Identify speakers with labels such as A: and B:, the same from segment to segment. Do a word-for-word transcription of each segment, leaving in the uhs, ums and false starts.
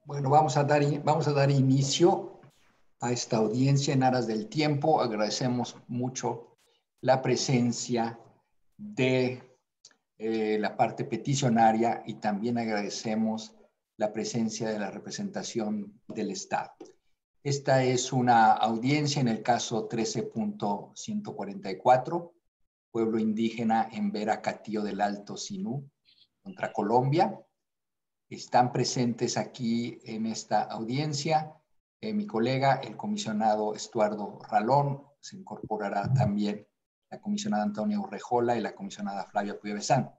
A: Bueno, vamos a dar, vamos a dar inicio a esta audiencia en aras del tiempo. Agradecemos mucho la presencia de eh, la parte peticionaria y también agradecemos la presencia de la representación del Estado. Esta es una audiencia en el caso trece punto ciento cuarenta y cuatro, pueblo indígena en Vera Catío del Alto Sinú, contra Colombia. Están presentes aquí en esta audiencia eh, mi colega, el comisionado Estuardo Ralón, se incorporará también la comisionada Antonia Urrejola y la comisionada Flavia Puyavesán.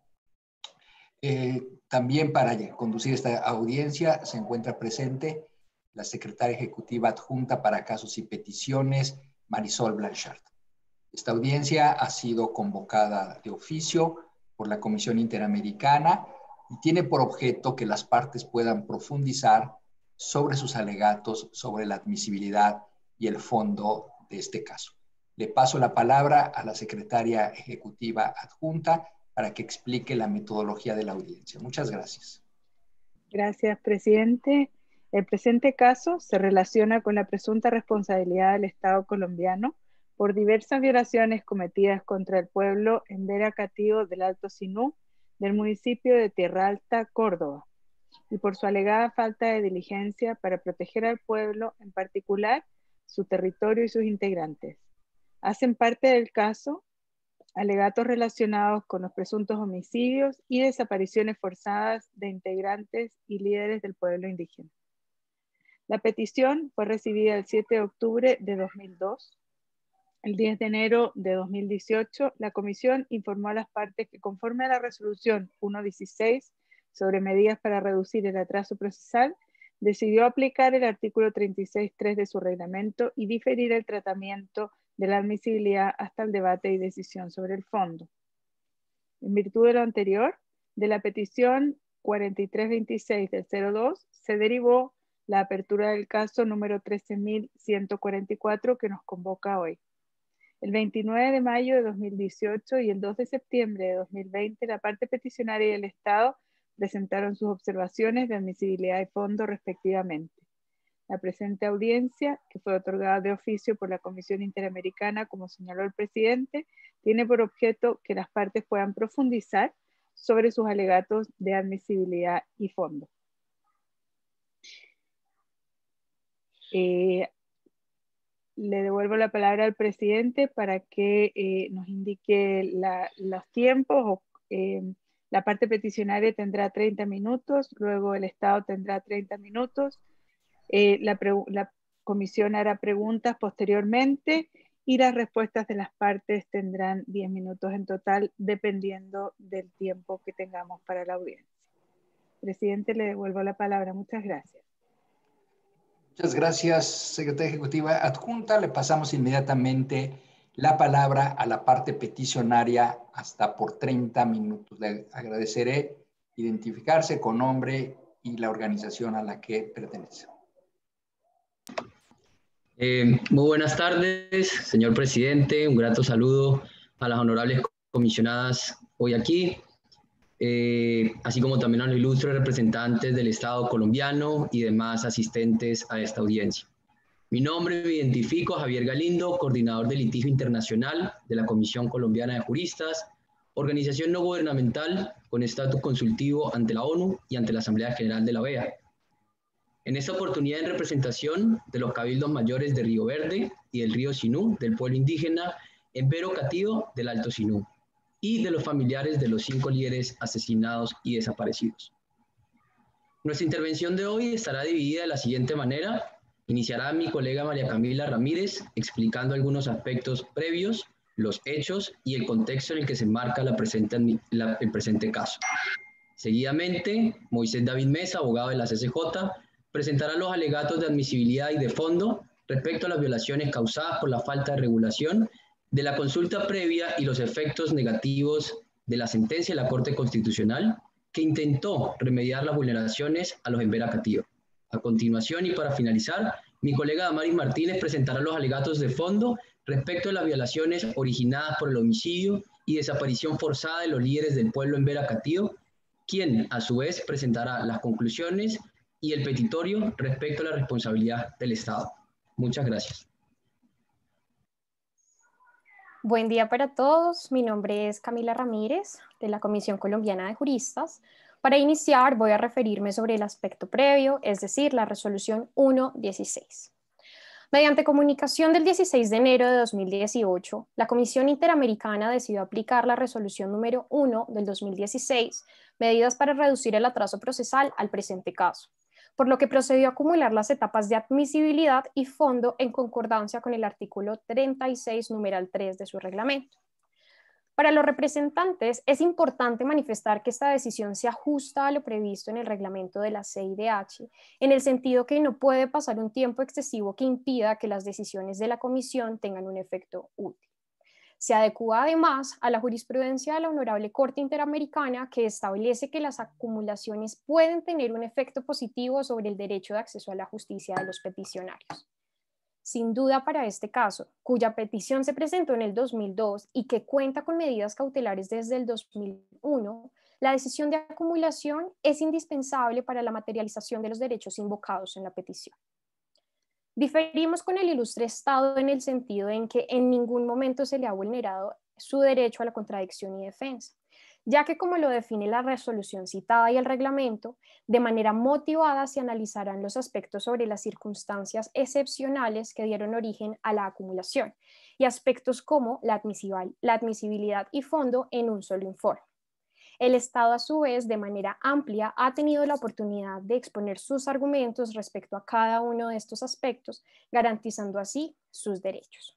A: Eh, también para conducir esta audiencia se encuentra presente la secretaria ejecutiva adjunta para casos y peticiones, Marisol Blanchard. Esta audiencia ha sido convocada de oficio por la Comisión Interamericana y tiene por objeto que las partes puedan profundizar sobre sus alegatos, sobre la admisibilidad y el fondo de este caso. Le paso la palabra a la secretaria ejecutiva adjunta para que explique la metodología de la audiencia. Muchas gracias.
B: Gracias, presidente. El presente caso se relaciona con la presunta responsabilidad del Estado colombiano por diversas violaciones cometidas contra el pueblo en Vera Catío del Alto Sinú, del municipio de Tierra Alta, Córdoba, y por su alegada falta de diligencia para proteger al pueblo, en particular su territorio y sus integrantes. Hacen parte del caso alegatos relacionados con los presuntos homicidios y desapariciones forzadas de integrantes y líderes del pueblo indígena. La petición fue recibida el siete de octubre de dos mil dos. El diez de enero de dos mil dieciocho, la Comisión informó a las partes que conforme a la resolución ciento dieciséis sobre medidas para reducir el atraso procesal, decidió aplicar el artículo treinta y seis punto tres de su reglamento y diferir el tratamiento de la admisibilidad hasta el debate y decisión sobre el fondo. En virtud de lo anterior, de la petición cuarenta y tres veintiséis del cero dos se derivó la apertura del caso número trece mil ciento cuarenta y cuatro que nos convoca hoy. El veintinueve de mayo de dos mil dieciocho y el dos de septiembre de dos mil veinte, la parte peticionaria y el Estado presentaron sus observaciones de admisibilidad y fondo respectivamente. La presente audiencia, que fue otorgada de oficio por la Comisión Interamericana, como señaló el presidente, tiene por objeto que las partes puedan profundizar sobre sus alegatos de admisibilidad y fondo. Eh, Le devuelvo la palabra al presidente para que eh, nos indique la, los tiempos. O, eh, la parte peticionaria tendrá treinta minutos, luego el Estado tendrá treinta minutos, eh, la, la comisión hará preguntas posteriormente y las respuestas de las partes tendrán diez minutos en total, dependiendo del tiempo que tengamos para la audiencia. Presidente, le devuelvo la palabra. Muchas gracias.
A: Muchas gracias, secretaria ejecutiva adjunta. Le pasamos inmediatamente la palabra a la parte peticionaria hasta por treinta minutos. Le agradeceré identificarse con nombre y la organización a la que pertenece.
C: Eh, muy buenas tardes, señor presidente. Un grato saludo a las honorables comisionadas hoy aquí, eh, así como también a los ilustres representantes del Estado colombiano y demás asistentes a esta audiencia. Mi nombre, me identifico, Javier Galindo, coordinador de litigio internacional de la Comisión Colombiana de Juristas, organización no gubernamental con estatus consultivo ante la ONU y ante la Asamblea General de la O E A. En esta oportunidad, en representación de los cabildos mayores de Río Verde y del río Sinú, del pueblo indígena en Vera Catío del Alto Sinú, y de los familiares de los cinco líderes asesinados y desaparecidos. Nuestra intervención de hoy estará dividida de la siguiente manera. Iniciará mi colega María Camila Ramírez explicando algunos aspectos previos, los hechos y el contexto en el que se enmarca la presente, la, el presente caso. Seguidamente, Moisés David Mesa, abogado de la C C J, presentará los alegatos de admisibilidad y de fondo respecto a las violaciones causadas por la falta de regulación de la consulta previa y los efectos negativos de la sentencia de la Corte Constitucional que intentó remediar las vulneraciones a los en Vera Catío. A continuación y para finalizar, mi colega Damaris Martínez presentará los alegatos de fondo respecto a las violaciones originadas por el homicidio y desaparición forzada de los líderes del pueblo en Vera Catío, quien a su vez presentará las conclusiones y el petitorio respecto a la responsabilidad del Estado. Muchas gracias.
D: Buen día para todos. Mi nombre es Camila Ramírez, de la Comisión Colombiana de Juristas. Para iniciar, voy a referirme sobre el aspecto previo, es decir, la resolución uno dieciséis. Mediante comunicación del dieciséis de enero de dos mil dieciocho, la Comisión Interamericana decidió aplicar la resolución número uno del dos mil dieciséis, medidas para reducir el atraso procesal al presente caso, por lo que procedió a acumular las etapas de admisibilidad y fondo en concordancia con el artículo treinta y seis, numeral tres de su reglamento. Para los representantes, es importante manifestar que esta decisión se ajusta a lo previsto en el reglamento de la C I D H, en el sentido que no puede pasar un tiempo excesivo que impida que las decisiones de la Comisión tengan un efecto útil. Se adecúa además a la jurisprudencia de la Honorable Corte Interamericana, que establece que las acumulaciones pueden tener un efecto positivo sobre el derecho de acceso a la justicia de los peticionarios. Sin duda, para este caso, cuya petición se presentó en el dos mil dos y que cuenta con medidas cautelares desde el dos mil uno, la decisión de acumulación es indispensable para la materialización de los derechos invocados en la petición. Diferimos con el ilustre Estado en el sentido en que en ningún momento se le ha vulnerado su derecho a la contradicción y defensa, ya que, como lo define la resolución citada y el reglamento, de manera motivada se analizarán los aspectos sobre las circunstancias excepcionales que dieron origen a la acumulación y aspectos como la admisibilidad y fondo en un solo informe. El Estado, a su vez, de manera amplia, ha tenido la oportunidad de exponer sus argumentos respecto a cada uno de estos aspectos, garantizando así sus derechos.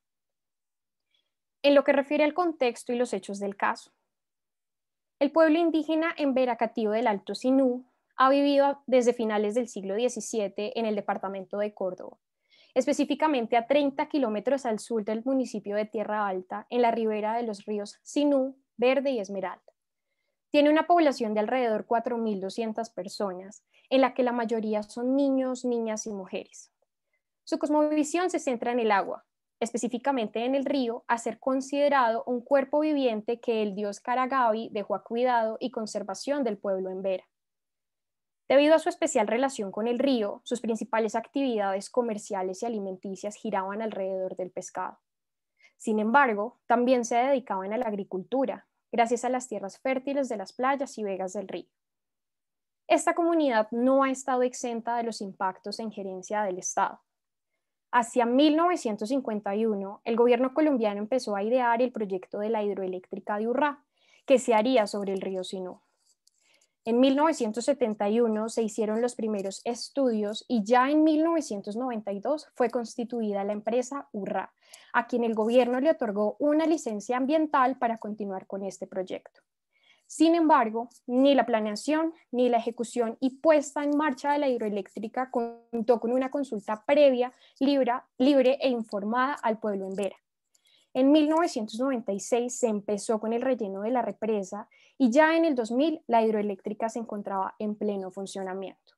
D: En lo que refiere al contexto y los hechos del caso, el pueblo indígena en Veracatío del Alto Sinú ha vivido desde finales del siglo diecisiete en el departamento de Córdoba, específicamente a treinta kilómetros al sur del municipio de Tierra Alta, en la ribera de los ríos Sinú, Verde y Esmeralda. Tiene una población de alrededor cuatro mil doscientas personas, en la que la mayoría son niños, niñas y mujeres. Su cosmovisión se centra en el agua, específicamente en el río, a ser considerado un cuerpo viviente que el dios Karagavi dejó a cuidado y conservación del pueblo en Vera. Debido a su especial relación con el río, sus principales actividades comerciales y alimenticias giraban alrededor del pescado. Sin embargo, también se dedicaban a la agricultura, gracias a las tierras fértiles de las playas y vegas del río. Esta comunidad no ha estado exenta de los impactos e injerencia del Estado. Hacia mil novecientos cincuenta y uno, el gobierno colombiano empezó a idear el proyecto de la hidroeléctrica de Urrá, que se haría sobre el río Sinú. En mil novecientos setenta y uno se hicieron los primeros estudios y ya en mil novecientos noventa y dos fue constituida la empresa Urrá, a quien el gobierno le otorgó una licencia ambiental para continuar con este proyecto. Sin embargo, ni la planeación ni la ejecución y puesta en marcha de la hidroeléctrica contó con una consulta previa, libre, libre e informada al pueblo en Vera. En mil novecientos noventa y seis se empezó con el relleno de la represa y ya en el dos mil la hidroeléctrica se encontraba en pleno funcionamiento.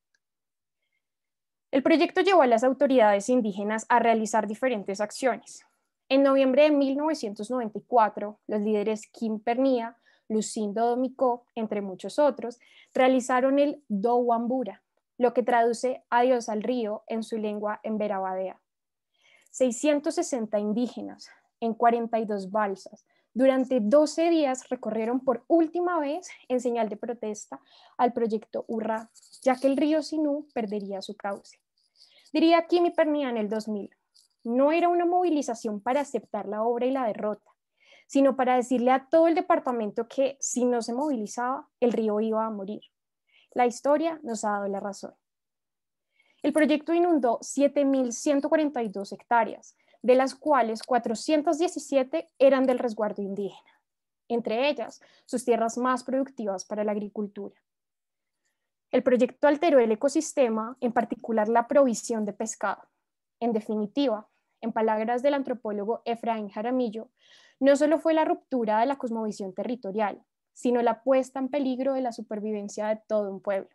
D: El proyecto llevó a las autoridades indígenas a realizar diferentes acciones. En noviembre de mil novecientos noventa y cuatro, los líderes Kim Pernía, Lucindo Domicó, entre muchos otros, realizaron el Dowambura, lo que traduce adiós al río en su lengua emberabadea. seiscientos sesenta indígenas en cuarenta y dos balsas durante doce días recorrieron por última vez en señal de protesta al proyecto Urrá, ya que el río Sinú perdería su cauce. Diría Kim Pernía en el dos mil, no era una movilización para aceptar la obra y la derrota, sino para decirle a todo el departamento que si no se movilizaba, el río iba a morir. La historia nos ha dado la razón. El proyecto inundó siete mil ciento cuarenta y dos hectáreas, de las cuales cuatrocientas diecisiete eran del resguardo indígena, entre ellas sus tierras más productivas para la agricultura. El proyecto alteró el ecosistema, en particular la provisión de pescado. En definitiva, en palabras del antropólogo Efraín Jaramillo, no solo fue la ruptura de la cosmovisión territorial, sino la puesta en peligro de la supervivencia de todo un pueblo.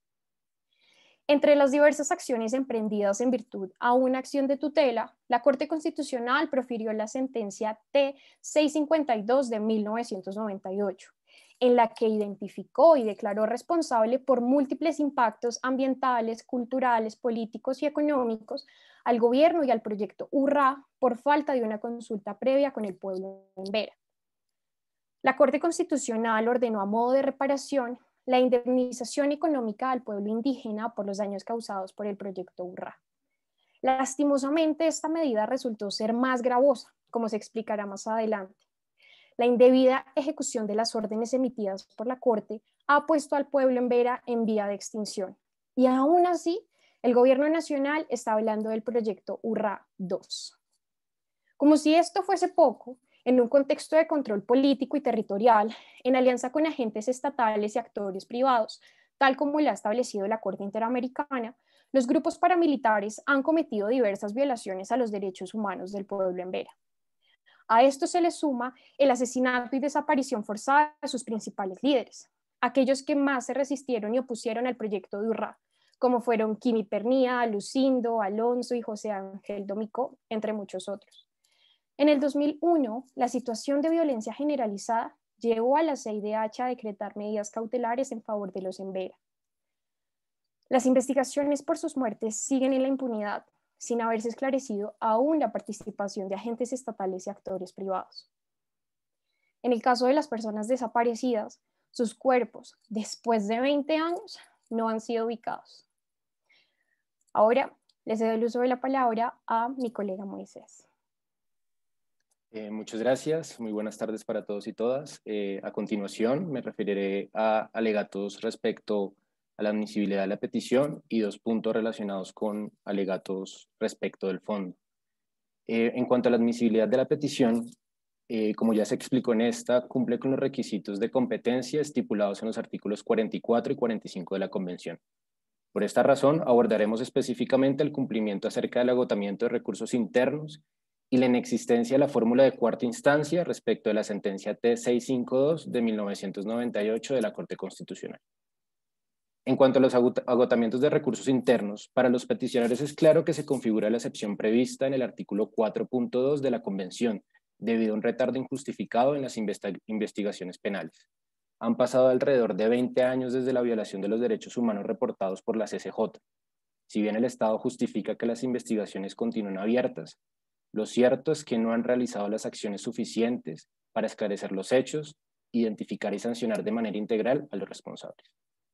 D: Entre las diversas acciones emprendidas en virtud a una acción de tutela, la Corte Constitucional profirió la sentencia T seiscientos cincuenta y dos de mil novecientos noventa y ocho, en la que identificó y declaró responsable por múltiples impactos ambientales, culturales, políticos y económicos al gobierno y al proyecto URRA por falta de una consulta previa con el pueblo embera. La Corte Constitucional ordenó a modo de reparación la indemnización económica al pueblo indígena por los daños causados por el proyecto URRA. Lastimosamente, esta medida resultó ser más gravosa, como se explicará más adelante. La indebida ejecución de las órdenes emitidas por la Corte ha puesto al pueblo embera en vía de extinción. Y aún así, el gobierno nacional está hablando del proyecto URRA dos. Como si esto fuese poco, en un contexto de control político y territorial, en alianza con agentes estatales y actores privados, tal como lo ha establecido la Corte Interamericana, los grupos paramilitares han cometido diversas violaciones a los derechos humanos del pueblo embera. A esto se le suma el asesinato y desaparición forzada de sus principales líderes, aquellos que más se resistieron y opusieron al proyecto de URRA, como fueron Kimi Pernía, Lucindo, Alonso y José Ángel Domicó, entre muchos otros. En el dos mil uno, la situación de violencia generalizada llevó a la C I D H a decretar medidas cautelares en favor de los embera. Las investigaciones por sus muertes siguen en la impunidad, sin haberse esclarecido aún la participación de agentes estatales y actores privados. En el caso de las personas desaparecidas, sus cuerpos, después de veinte años, no han sido ubicados. Ahora le cedo el uso de la palabra a mi colega Moisés.
E: Eh, muchas gracias, muy buenas tardes para todos y todas. Eh, a continuación me referiré a alegatos respecto a la admisibilidad de la petición y dos puntos relacionados con alegatos respecto del fondo. Eh, en cuanto a la admisibilidad de la petición, eh, como ya se explicó en esta, cumple con los requisitos de competencia estipulados en los artículos cuarenta y cuatro y cuarenta y cinco de la Convención. Por esta razón, abordaremos específicamente el cumplimiento acerca del agotamiento de recursos internos y la inexistencia de la fórmula de cuarta instancia respecto de la sentencia T seiscientos cincuenta y dos de mil novecientos noventa y ocho de la Corte Constitucional. En cuanto a los agotamientos de recursos internos, para los peticionarios es claro que se configura la excepción prevista en el artículo cuatro punto dos de la Convención, debido a un retardo injustificado en las investigaciones penales. Han pasado alrededor de veinte años desde la violación de los derechos humanos reportados por la C C J. Si bien el Estado justifica que las investigaciones continúen abiertas, lo cierto es que no han realizado las acciones suficientes para esclarecer los hechos, identificar y sancionar de manera integral a los responsables.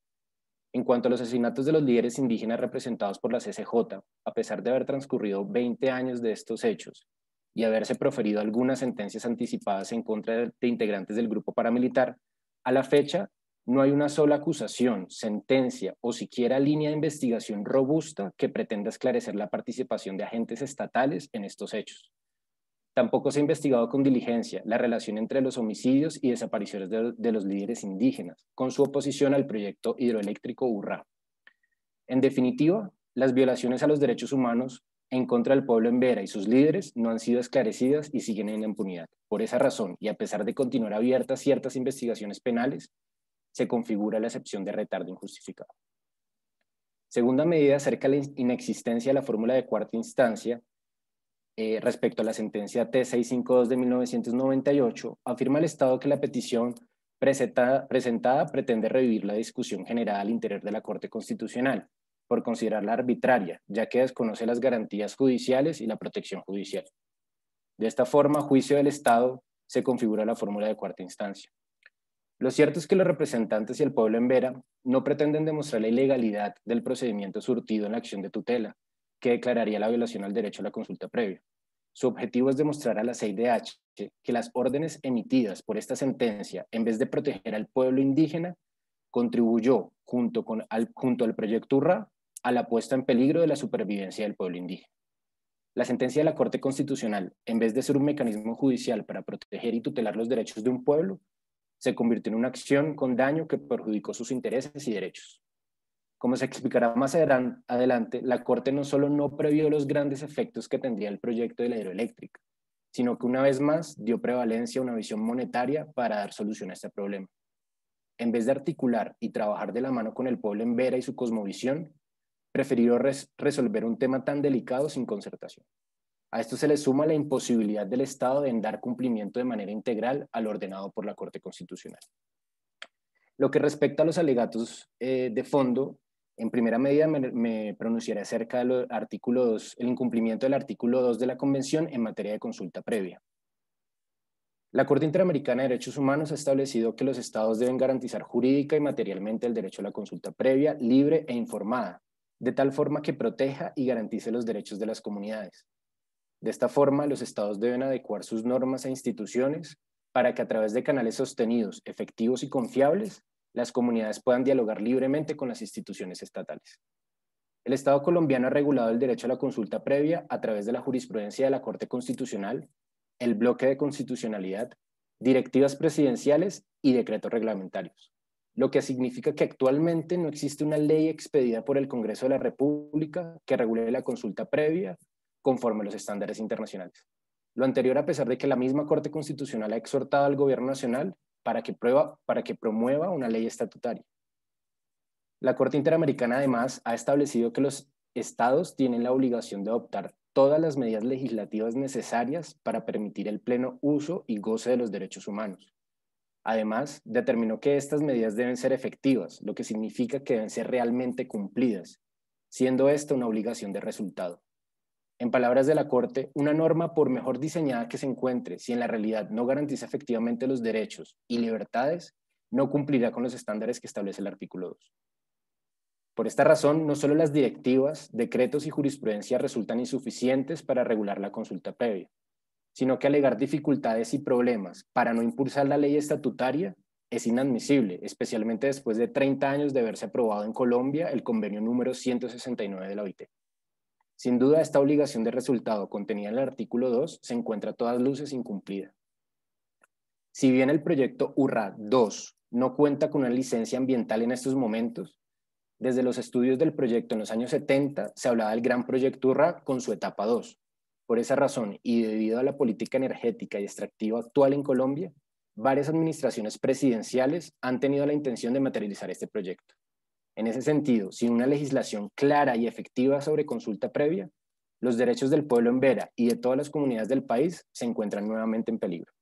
E: En cuanto a los asesinatos de los líderes indígenas representados por la C C J, a pesar de haber transcurrido veinte años de estos hechos y haberse proferido algunas sentencias anticipadas en contra de integrantes del grupo paramilitar, a la fecha no hay una sola acusación, sentencia o siquiera línea de investigación robusta que pretenda esclarecer la participación de agentes estatales en estos hechos. Tampoco se ha investigado con diligencia la relación entre los homicidios y desapariciones de, de los líderes indígenas, con su oposición al proyecto hidroeléctrico URRA. En definitiva, las violaciones a los derechos humanos en contra del pueblo embera y sus líderes no han sido esclarecidas y siguen en la impunidad. Por esa razón, y a pesar de continuar abiertas ciertas investigaciones penales, se configura la excepción de retardo injustificado. Segunda medida acerca de la inexistencia de la fórmula de cuarta instancia, eh, respecto a la sentencia T seiscientos cincuenta y dos de mil novecientos noventa y ocho, afirma el Estado que la petición presentada, presentada pretende revivir la discusión generada al interior de la Corte Constitucional, por considerarla arbitraria, ya que desconoce las garantías judiciales y la protección judicial. De esta forma, a juicio del Estado, se configura la fórmula de cuarta instancia. Lo cierto es que los representantes y el pueblo embera no pretenden demostrar la ilegalidad del procedimiento surtido en la acción de tutela, que declararía la violación al derecho a la consulta previa. Su objetivo es demostrar a la C I D H que las órdenes emitidas por esta sentencia, en vez de proteger al pueblo indígena, contribuyó, junto, con, al, junto al proyecto URRA, a la puesta en peligro de la supervivencia del pueblo indígena. La sentencia de la Corte Constitucional, en vez de ser un mecanismo judicial para proteger y tutelar los derechos de un pueblo, se convirtió en una acción con daño que perjudicó sus intereses y derechos. Como se explicará más adelante, la Corte no solo no previó los grandes efectos que tendría el proyecto de la hidroeléctrica, sino que una vez más dio prevalencia a una visión monetaria para dar solución a este problema. En vez de articular y trabajar de la mano con el pueblo embera y su cosmovisión, prefirió res resolver un tema tan delicado sin concertación. A esto se le suma la imposibilidad del Estado en dar cumplimiento de manera integral al ordenado por la Corte Constitucional. Lo que respecta a los alegatos eh, de fondo, en primera medida me, me pronunciaré acerca del artículo dos, el incumplimiento del artículo dos de la Convención en materia de consulta previa. La Corte Interamericana de Derechos Humanos ha establecido que los estados deben garantizar jurídica y materialmente el derecho a la consulta previa, libre e informada, de tal forma que proteja y garantice los derechos de las comunidades. De esta forma, los estados deben adecuar sus normas e instituciones para que a través de canales sostenidos, efectivos y confiables, las comunidades puedan dialogar libremente con las instituciones estatales. El Estado colombiano ha regulado el derecho a la consulta previa a través de la jurisprudencia de la Corte Constitucional, el bloque de constitucionalidad, directivas presidenciales y decretos reglamentarios, lo que significa que actualmente no existe una ley expedida por el Congreso de la República que regule la consulta previa conforme a los estándares internacionales. Lo anterior a pesar de que la misma Corte Constitucional ha exhortado al Gobierno Nacional para que, prueba, para que promueva una ley estatutaria. La Corte Interamericana además ha establecido que los estados tienen la obligación de adoptar todas las medidas legislativas necesarias para permitir el pleno uso y goce de los derechos humanos. Además, determinó que estas medidas deben ser efectivas, lo que significa que deben ser realmente cumplidas, siendo esta una obligación de resultado. En palabras de la Corte, una norma, por mejor diseñada que se encuentre, si en la realidad no garantiza efectivamente los derechos y libertades, no cumplirá con los estándares que establece el artículo dos. Por esta razón, no solo las directivas, decretos y jurisprudencia resultan insuficientes para regular la consulta previa, sino que alegar dificultades y problemas para no impulsar la ley estatutaria es inadmisible, especialmente después de treinta años de haberse aprobado en Colombia el convenio número ciento sesenta y nueve de la O I T. Sin duda, esta obligación de resultado contenida en el artículo dos se encuentra a todas luces incumplida. Si bien el proyecto U R A dos no cuenta con una licencia ambiental en estos momentos, desde los estudios del proyecto en los años setenta se hablaba del gran proyecto U R A con su etapa dos. Por esa razón, y debido a la política energética y extractiva actual en Colombia, varias administraciones presidenciales han tenido la intención de materializar este proyecto. En ese sentido, sin una legislación clara y efectiva sobre consulta previa, los derechos del pueblo en Vera y de todas las comunidades del país se encuentran nuevamente en peligro.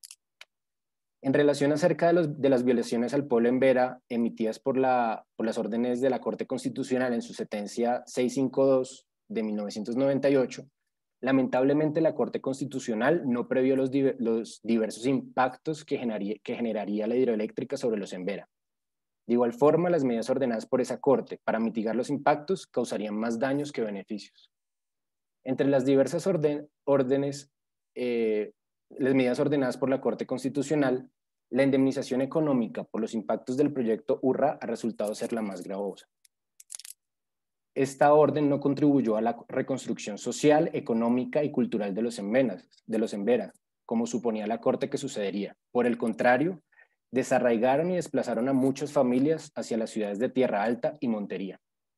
E: En relación acerca de, los, de las violaciones al pueblo en Vera emitidas por, la, por las órdenes de la Corte Constitucional en su sentencia seiscientos cincuenta y dos de mil novecientos noventa y ocho, lamentablemente la Corte Constitucional no previó los, diver, los diversos impactos que generaría, que generaría la hidroeléctrica sobre los en Vera. De igual forma, las medidas ordenadas por esa Corte para mitigar los impactos causarían más daños que beneficios. Entre las diversas orden, órdenes, eh, las medidas ordenadas por la Corte Constitucional, la indemnización económica por los impactos del proyecto U R A ha resultado ser la más gravosa. Esta orden no contribuyó a la reconstrucción social, económica y cultural de los Emberas, de los Embera, como suponía la Corte que sucedería. Por el contrario, desarraigaron y desplazaron a muchas familias hacia las ciudades de Tierra Alta y Montería.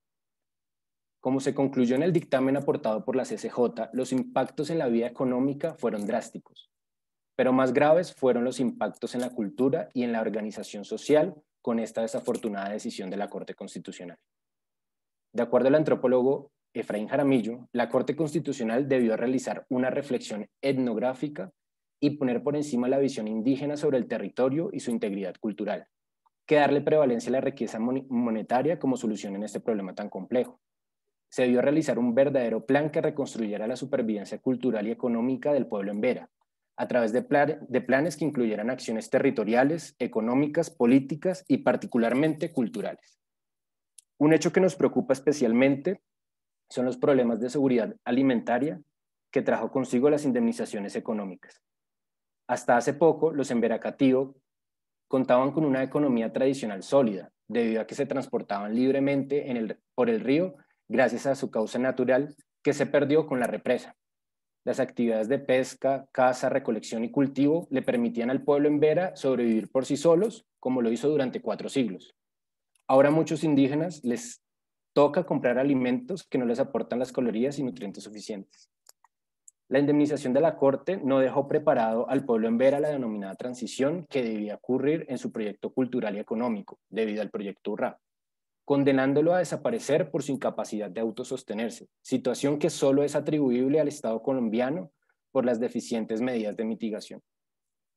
E: Como se concluyó en el dictamen aportado por la C C J, los impactos en la vida económica fueron drásticos, pero más graves fueron los impactos en la cultura y en la organización social con esta desafortunada decisión de la Corte Constitucional. De acuerdo al antropólogo Efraín Jaramillo, la Corte Constitucional debió realizar una reflexión etnográfica y poner por encima la visión indígena sobre el territorio y su integridad cultural, que darle prevalencia a la riqueza monetaria como solución en este problema tan complejo. Se debió realizar un verdadero plan que reconstruyera la supervivencia cultural y económica del pueblo en Vera, a través de, plan, de planes que incluyeran acciones territoriales, económicas, políticas y particularmente culturales. Un hecho que nos preocupa especialmente son los problemas de seguridad alimentaria que trajo consigo las indemnizaciones económicas. Hasta hace poco, los Embera-Catío contaban con una economía tradicional sólida, debido a que se transportaban libremente en el, por el río gracias a su cauce natural que se perdió con la represa. Las actividades de pesca, caza, recolección y cultivo le permitían al pueblo en Vera sobrevivir por sí solos, como lo hizo durante cuatro siglos. Ahora a muchos indígenas les toca comprar alimentos que no les aportan las calorías y nutrientes suficientes. La indemnización de la Corte no dejó preparado al pueblo en Vera la denominada transición que debía ocurrir en su proyecto cultural y económico, debido al proyecto U R A, condenándolo a desaparecer por su incapacidad de autosostenerse, situación que solo es atribuible al Estado colombiano por las deficientes medidas de mitigación.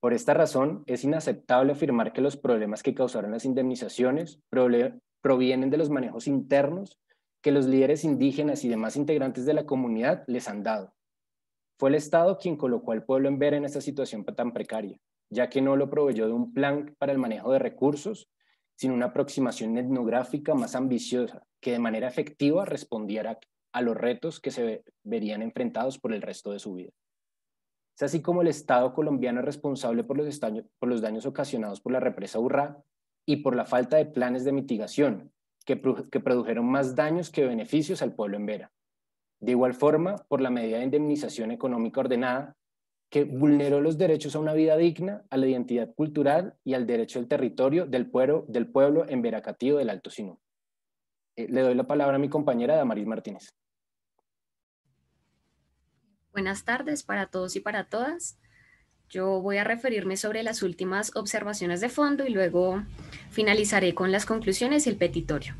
E: Por esta razón, es inaceptable afirmar que los problemas que causaron las indemnizaciones provienen de los manejos internos que los líderes indígenas y demás integrantes de la comunidad les han dado. Fue el Estado quien colocó al pueblo embera en esta situación tan precaria, ya que no lo proveyó de un plan para el manejo de recursos, sino una aproximación etnográfica más ambiciosa, que de manera efectiva respondiera a los retos que se verían enfrentados por el resto de su vida. Es así como el Estado colombiano es responsable por los, daños, por los daños ocasionados por la represa Urrá y por la falta de planes de mitigación, que, que produjeron más daños que beneficios al pueblo embera. De igual forma, por la medida de indemnización económica ordenada, que vulneró los derechos a una vida digna, a la identidad cultural y al derecho al territorio del pueblo, del pueblo embera-catío del Alto Sinú. Eh, le doy la palabra a mi compañera Damaris Martínez.
F: Buenas tardes para todos y para todas. Yo voy a referirme sobre las últimas observaciones de fondo y luego finalizaré con las conclusiones y el petitorio.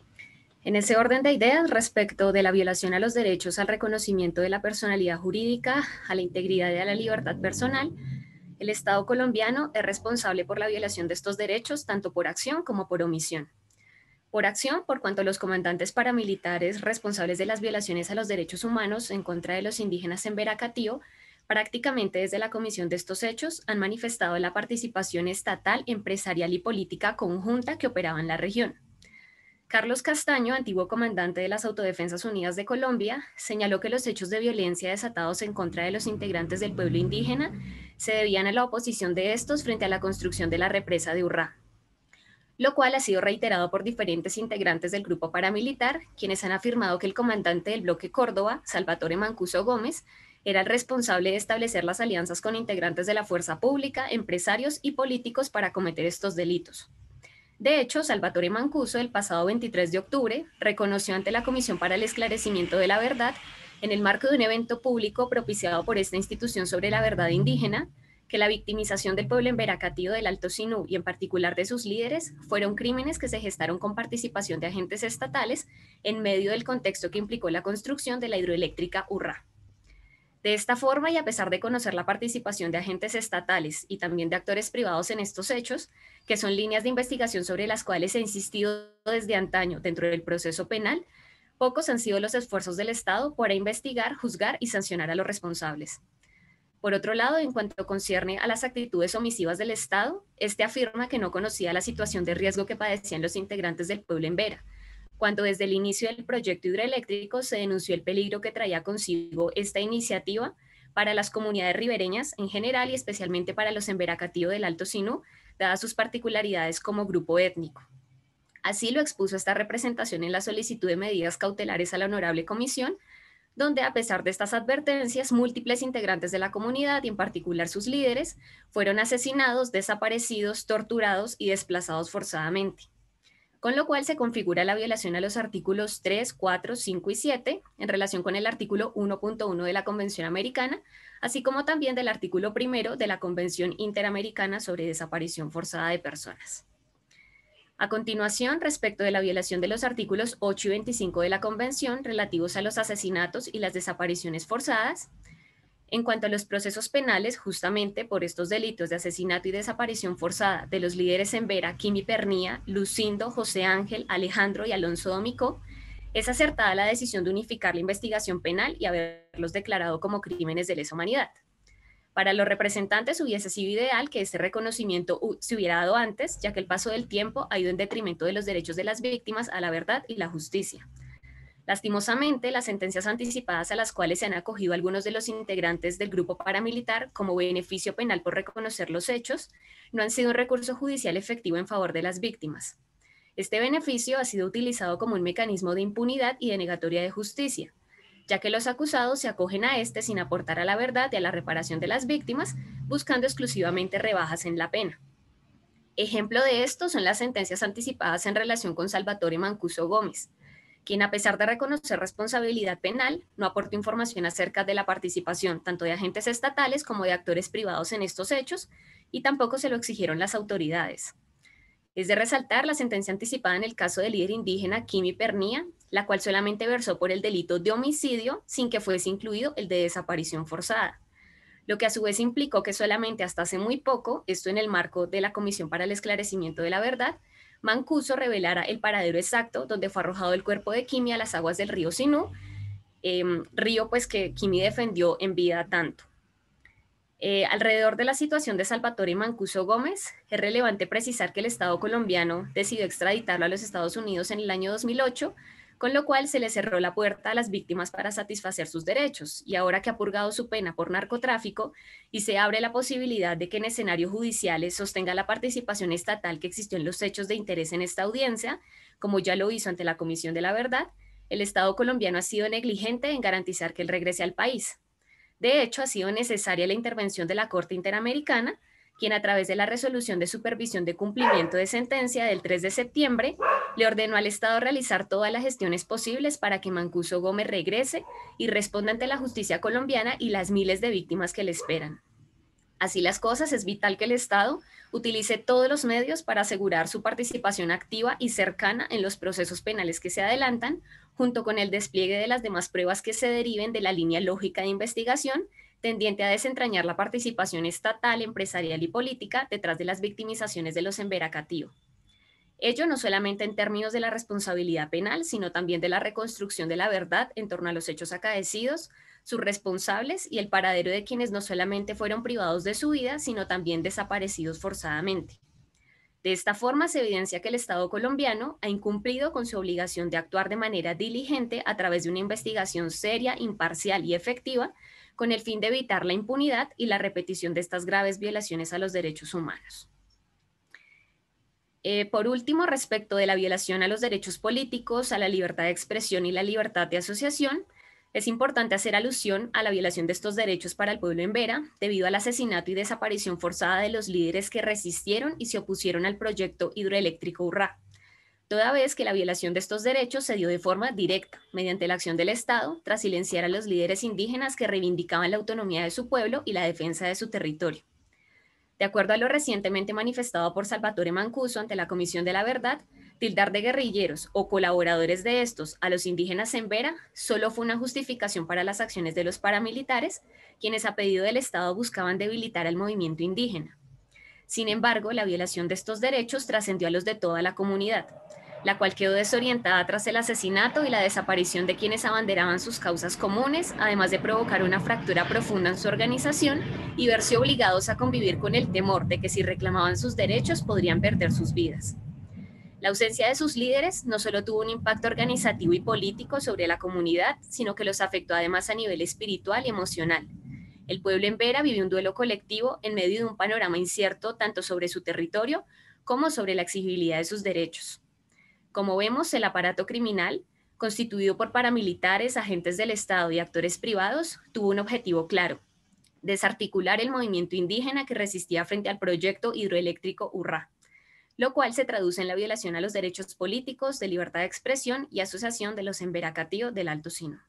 F: En ese orden de ideas, respecto de la violación a los derechos al reconocimiento de la personalidad jurídica, a la integridad y a la libertad personal, el Estado colombiano es responsable por la violación de estos derechos tanto por acción como por omisión. Por acción, por cuanto los comandantes paramilitares responsables de las violaciones a los derechos humanos en contra de los indígenas en Embera-Catío, prácticamente desde la comisión de estos hechos, han manifestado la participación estatal, empresarial y política conjunta que operaba en la región. Carlos Castaño, antiguo comandante de las Autodefensas Unidas de Colombia, señaló que los hechos de violencia desatados en contra de los integrantes del pueblo indígena se debían a la oposición de estos frente a la construcción de la represa de Urrá, lo cual ha sido reiterado por diferentes integrantes del grupo paramilitar, quienes han afirmado que el comandante del bloque Córdoba, Salvatore Mancuso Gómez, era el responsable de establecer las alianzas con integrantes de la fuerza pública, empresarios y políticos para cometer estos delitos. De hecho, Salvatore Mancuso, el pasado veintitrés de octubre, reconoció ante la Comisión para el Esclarecimiento de la Verdad, en el marco de un evento público propiciado por esta institución sobre la verdad indígena, que la victimización del pueblo embera-catío del Alto Sinú y en particular de sus líderes fueron crímenes que se gestaron con participación de agentes estatales en medio del contexto que implicó la construcción de la hidroeléctrica Urrá. De esta forma, y a pesar de conocer la participación de agentes estatales y también de actores privados en estos hechos, que son líneas de investigación sobre las cuales se ha insistido desde antaño dentro del proceso penal, pocos han sido los esfuerzos del Estado para investigar, juzgar y sancionar a los responsables. Por otro lado, en cuanto concierne a las actitudes omisivas del Estado, este afirma que no conocía la situación de riesgo que padecían los integrantes del pueblo embera, cuando desde el inicio del proyecto hidroeléctrico se denunció el peligro que traía consigo esta iniciativa para las comunidades ribereñas en general y especialmente para los embera-catío del Alto Sinú, dadas sus particularidades como grupo étnico. Así lo expuso esta representación en la solicitud de medidas cautelares a la Honorable Comisión, donde a pesar de estas advertencias, múltiples integrantes de la comunidad y en particular sus líderes fueron asesinados, desaparecidos, torturados y desplazados forzadamente, con lo cual se configura la violación a los artículos tres, cuatro, cinco y siete en relación con el artículo uno punto uno de la Convención Americana, así como también del artículo primero de la Convención Interamericana sobre Desaparición Forzada de Personas. A continuación, respecto de la violación de los artículos ocho y veinticinco de la Convención relativos a los asesinatos y las desapariciones forzadas, en cuanto a los procesos penales, justamente por estos delitos de asesinato y desaparición forzada de los líderes embera, Kimi Pernía, Lucindo, José Ángel, Alejandro y Alonso Domicó, es acertada la decisión de unificar la investigación penal y haberlos declarado como crímenes de lesa humanidad. Para los representantes hubiese sido ideal que este reconocimiento se hubiera dado antes, ya que el paso del tiempo ha ido en detrimento de los derechos de las víctimas a la verdad y la justicia. Lastimosamente, las sentencias anticipadas a las cuales se han acogido algunos de los integrantes del grupo paramilitar como beneficio penal por reconocer los hechos, no han sido un recurso judicial efectivo en favor de las víctimas. Este beneficio ha sido utilizado como un mecanismo de impunidad y de negatoria de justicia, ya que los acusados se acogen a este sin aportar a la verdad y a la reparación de las víctimas, buscando exclusivamente rebajas en la pena. Ejemplo de esto son las sentencias anticipadas en relación con Salvatore Mancuso Gómez, quien a pesar de reconocer responsabilidad penal, no aportó información acerca de la participación tanto de agentes estatales como de actores privados en estos hechos, y tampoco se lo exigieron las autoridades. Es de resaltar la sentencia anticipada en el caso del líder indígena Kimi Pernía, la cual solamente versó por el delito de homicidio sin que fuese incluido el de desaparición forzada, lo que a su vez implicó que solamente hasta hace muy poco, esto en el marco de la Comisión para el Esclarecimiento de la Verdad, Mancuso revelara el paradero exacto donde fue arrojado el cuerpo de Kimi a las aguas del río Sinú, eh, río pues que Kimi defendió en vida tanto. Eh, alrededor de la situación de Salvatore Mancuso Gómez, es relevante precisar que el Estado colombiano decidió extraditarlo a los Estados Unidos en el año dos mil ocho, con lo cual se le cerró la puerta a las víctimas para satisfacer sus derechos, y ahora que ha purgado su pena por narcotráfico y se abre la posibilidad de que en escenarios judiciales sostenga la participación estatal que existió en los hechos de interés en esta audiencia, como ya lo hizo ante la Comisión de la Verdad, el Estado colombiano ha sido negligente en garantizar que él regrese al país. De hecho, ha sido necesaria la intervención de la Corte Interamericana, quien a través de la resolución de supervisión de cumplimiento de sentencia del tres de septiembre, le ordenó al Estado realizar todas las gestiones posibles para que Mancuso Gómez regrese y responda ante la justicia colombiana y las miles de víctimas que le esperan. Así las cosas, es vital que el Estado utilice todos los medios para asegurar su participación activa y cercana en los procesos penales que se adelantan, junto con el despliegue de las demás pruebas que se deriven de la línea lógica de investigación, tendiente a desentrañar la participación estatal, empresarial y política detrás de las victimizaciones de los Embera-Catío. Ello no solamente en términos de la responsabilidad penal, sino también de la reconstrucción de la verdad en torno a los hechos acaecidos, sus responsables y el paradero de quienes no solamente fueron privados de su vida, sino también desaparecidos forzadamente. De esta forma se evidencia que el Estado colombiano ha incumplido con su obligación de actuar de manera diligente a través de una investigación seria, imparcial y efectiva, con el fin de evitar la impunidad y la repetición de estas graves violaciones a los derechos humanos. Eh, por último, respecto de la violación a los derechos políticos, a la libertad de expresión y la libertad de asociación, es importante hacer alusión a la violación de estos derechos para el pueblo embera, debido al asesinato y desaparición forzada de los líderes que resistieron y se opusieron al proyecto hidroeléctrico Urrá, toda vez que la violación de estos derechos se dio de forma directa, mediante la acción del Estado, tras silenciar a los líderes indígenas que reivindicaban la autonomía de su pueblo y la defensa de su territorio. De acuerdo a lo recientemente manifestado por Salvatore Mancuso ante la Comisión de la Verdad, tildar de guerrilleros o colaboradores de estos a los indígenas embera solo fue una justificación para las acciones de los paramilitares, quienes a pedido del Estado buscaban debilitar al movimiento indígena. Sin embargo, la violación de estos derechos trascendió a los de toda la comunidad, la cual quedó desorientada tras el asesinato y la desaparición de quienes abanderaban sus causas comunes, además de provocar una fractura profunda en su organización y verse obligados a convivir con el temor de que si reclamaban sus derechos podrían perder sus vidas. La ausencia de sus líderes no solo tuvo un impacto organizativo y político sobre la comunidad, sino que los afectó además a nivel espiritual y emocional. El pueblo embera vivió un duelo colectivo en medio de un panorama incierto tanto sobre su territorio como sobre la exigibilidad de sus derechos. Como vemos, el aparato criminal, constituido por paramilitares, agentes del Estado y actores privados, tuvo un objetivo claro: desarticular el movimiento indígena que resistía frente al proyecto hidroeléctrico Urrá, lo cual se traduce en la violación a los derechos políticos, de libertad de expresión y asociación de los Embera-Catío del Alto Sinú.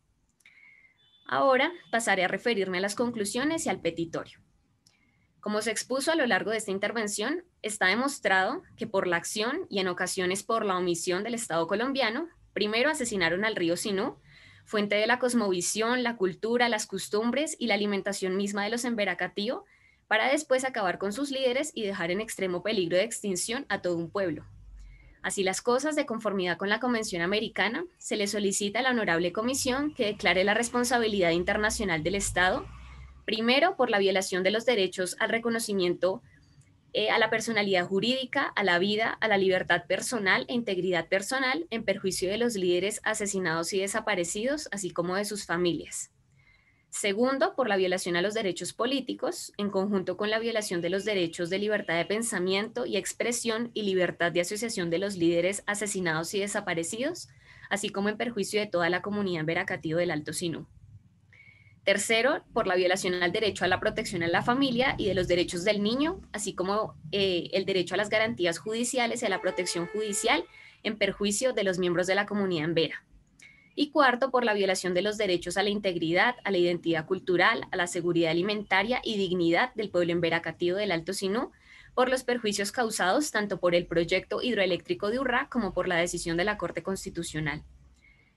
F: Ahora pasaré a referirme a las conclusiones y al petitorio. Como se expuso a lo largo de esta intervención, está demostrado que por la acción y en ocasiones por la omisión del Estado colombiano, primero asesinaron al río Sinú, fuente de la cosmovisión, la cultura, las costumbres y la alimentación misma de los Embera-Catío, para después acabar con sus líderes y dejar en extremo peligro de extinción a todo un pueblo. Así las cosas, de conformidad con la Convención Americana, se le solicita a la Honorable Comisión que declare la responsabilidad internacional del Estado, primero por la violación de los derechos al reconocimiento eh, a la personalidad jurídica, a la vida, a la libertad personal e integridad personal, en perjuicio de los líderes asesinados y desaparecidos, así como de sus familias. Segundo, por la violación a los derechos políticos, en conjunto con la violación de los derechos de libertad de pensamiento y expresión y libertad de asociación de los líderes asesinados y desaparecidos, así como en perjuicio de toda la comunidad Embera-Catío del Alto Sinú. Tercero, por la violación al derecho a la protección a la familia y de los derechos del niño, así como eh, el derecho a las garantías judiciales y a la protección judicial, en perjuicio de los miembros de la comunidad embera. Y cuarto, por la violación de los derechos a la integridad, a la identidad cultural, a la seguridad alimentaria y dignidad del pueblo Embera-Catío del Alto Sinú, por los perjuicios causados tanto por el proyecto hidroeléctrico de Urrá como por la decisión de la Corte Constitucional.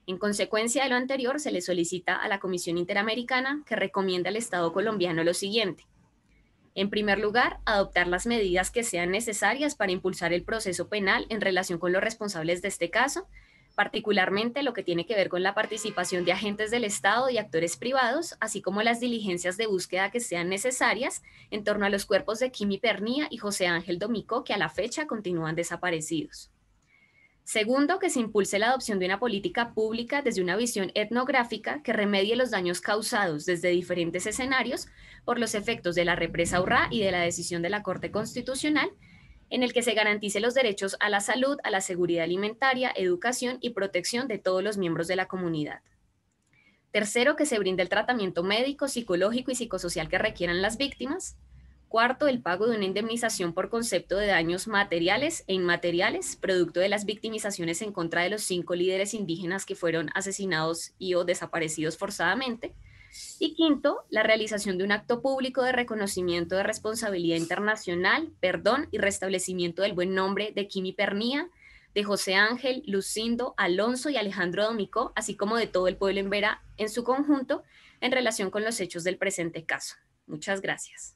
F: En consecuencia de lo anterior, se le solicita a la Comisión Interamericana que recomiende al Estado colombiano lo siguiente. En primer lugar, adoptar las medidas que sean necesarias para impulsar el proceso penal en relación con los responsables de este caso, particularmente lo que tiene que ver con la participación de agentes del Estado y actores privados, así como las diligencias de búsqueda que sean necesarias en torno a los cuerpos de Kimi Pernía y José Ángel Domicó, que a la fecha continúan desaparecidos. Segundo, que se impulse la adopción de una política pública desde una visión etnográfica que remedie los daños causados desde diferentes escenarios por los efectos de la represa Urrá y de la decisión de la Corte Constitucional, en el que se garantice los derechos a la salud, a la seguridad alimentaria, educación y protección de todos los miembros de la comunidad. Tercero, que se brinde el tratamiento médico, psicológico y psicosocial que requieran las víctimas. Cuarto, el pago de una indemnización por concepto de daños materiales e inmateriales, producto de las victimizaciones en contra de los cinco líderes indígenas que fueron asesinados y o desaparecidos forzadamente. Y quinto, la realización de un acto público de reconocimiento de responsabilidad internacional, perdón y restablecimiento del buen nombre de Kimi Pernía, de José Ángel, Lucindo, Alonso y Alejandro Domicó, así como de todo el pueblo en Vera en su conjunto, en relación con los hechos del presente caso. Muchas gracias.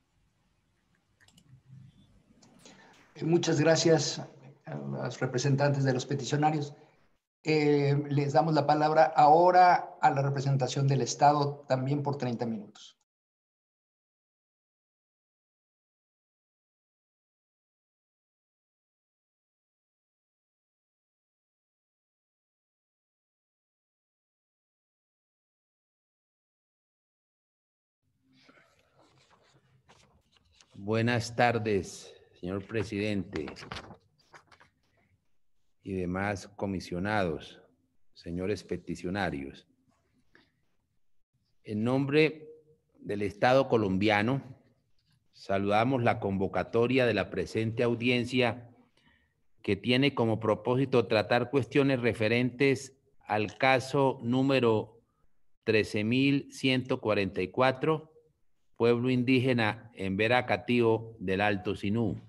A: Muchas gracias a los representantes de los peticionarios. Eh, les damos la palabra ahora a la representación del Estado, también por treinta minutos.
G: Buenas tardes, señor presidente y demás comisionados, señores peticionarios. En nombre del Estado colombiano, saludamos la convocatoria de la presente audiencia que tiene como propósito tratar cuestiones referentes al caso número trece mil ciento cuarenta y cuatro, pueblo indígena en Vera Catío del Alto Sinú.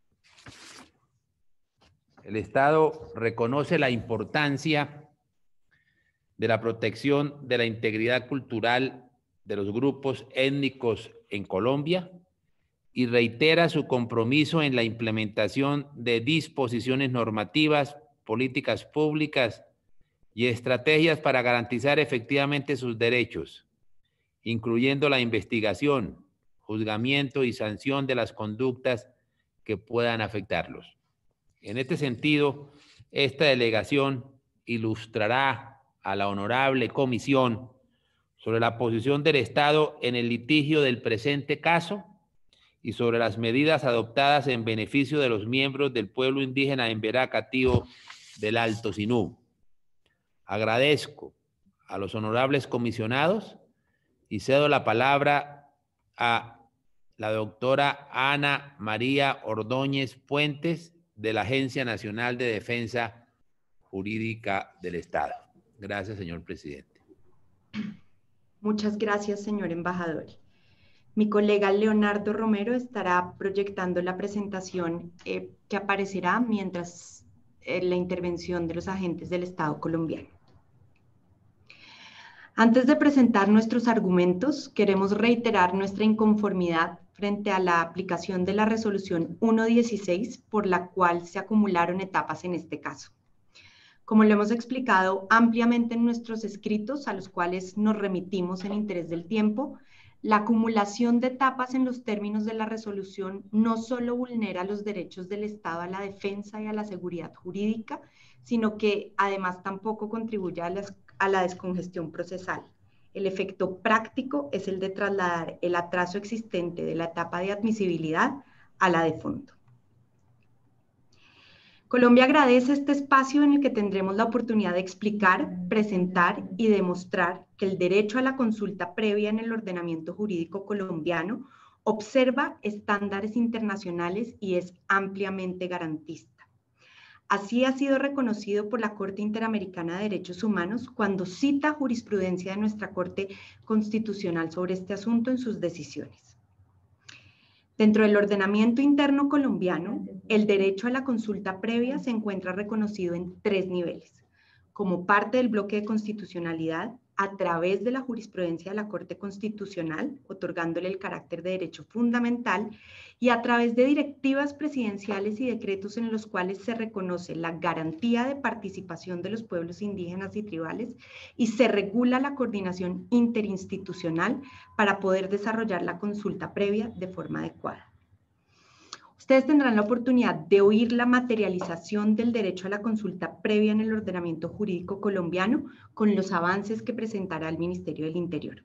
G: El Estado reconoce la importancia de la protección de la integridad cultural de los grupos étnicos en Colombia y reitera su compromiso en la implementación de disposiciones normativas, políticas públicas y estrategias para garantizar efectivamente sus derechos, incluyendo la investigación, juzgamiento y sanción de las conductas que puedan afectarlos. En este sentido, esta delegación ilustrará a la honorable comisión sobre la posición del Estado en el litigio del presente caso y sobre las medidas adoptadas en beneficio de los miembros del pueblo indígena en Vera Catío del Alto Sinú. Agradezco a los honorables comisionados y cedo la palabra a la doctora Ana María Ordóñez Puentes, de la Agencia Nacional de Defensa Jurídica del Estado. Gracias, señor presidente.
H: Muchas gracias, señor embajador. Mi colega Leonardo Romero estará proyectando la presentación eh, que aparecerá mientras eh, la intervención de los agentes del Estado colombiano. Antes de presentar nuestros argumentos, queremos reiterar nuestra inconformidad frente a la aplicación de la resolución ciento dieciséis, por la cual se acumularon etapas en este caso. Como lo hemos explicado ampliamente en nuestros escritos, a los cuales nos remitimos en interés del tiempo, la acumulación de etapas en los términos de la resolución no solo vulnera los derechos del Estado a la defensa y a la seguridad jurídica, sino que además tampoco contribuye a, las, a la descongestión procesal. El efecto práctico es el de trasladar el atraso existente de la etapa de admisibilidad a la de fondo. Colombia agradece este espacio en el que tendremos la oportunidad de explicar, presentar y demostrar que el derecho a la consulta previa en el ordenamiento jurídico colombiano observa estándares internacionales y es ampliamente garantista. Así ha sido reconocido por la Corte Interamericana de Derechos Humanos cuando cita jurisprudencia de nuestra Corte Constitucional sobre este asunto en sus decisiones. Dentro del ordenamiento interno colombiano, el derecho a la consulta previa se encuentra reconocido en tres niveles: como parte del bloque de constitucionalidad, a través de la jurisprudencia de la Corte Constitucional, otorgándole el carácter de derecho fundamental, y a través de directivas presidenciales y decretos en los cuales se reconoce la garantía de participación de los pueblos indígenas y tribales y se regula la coordinación interinstitucional para poder desarrollar la consulta previa de forma adecuada. Ustedes tendrán la oportunidad de oír la materialización del derecho a la consulta previa en el ordenamiento jurídico colombiano con los avances que presentará el Ministerio del Interior.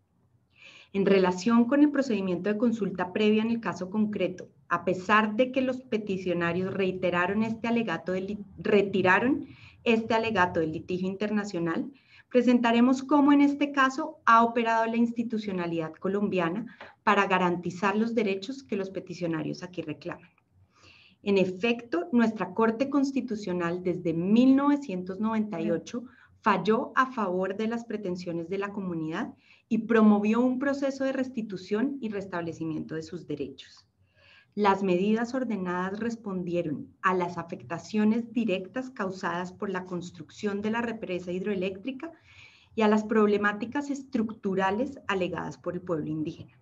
H: En relación con el procedimiento de consulta previa en el caso concreto, a pesar de que los peticionarios reiteraron este alegato de, retiraron este alegato del litigio internacional, presentaremos cómo en este caso ha operado la institucionalidad colombiana para garantizar los derechos que los peticionarios aquí reclaman. En efecto, nuestra Corte Constitucional desde mil novecientos noventa y ocho falló a favor de las pretensiones de la comunidad y promovió un proceso de restitución y restablecimiento de sus derechos. Las medidas ordenadas respondieron a las afectaciones directas causadas por la construcción de la represa hidroeléctrica y a las problemáticas estructurales alegadas por el pueblo indígena.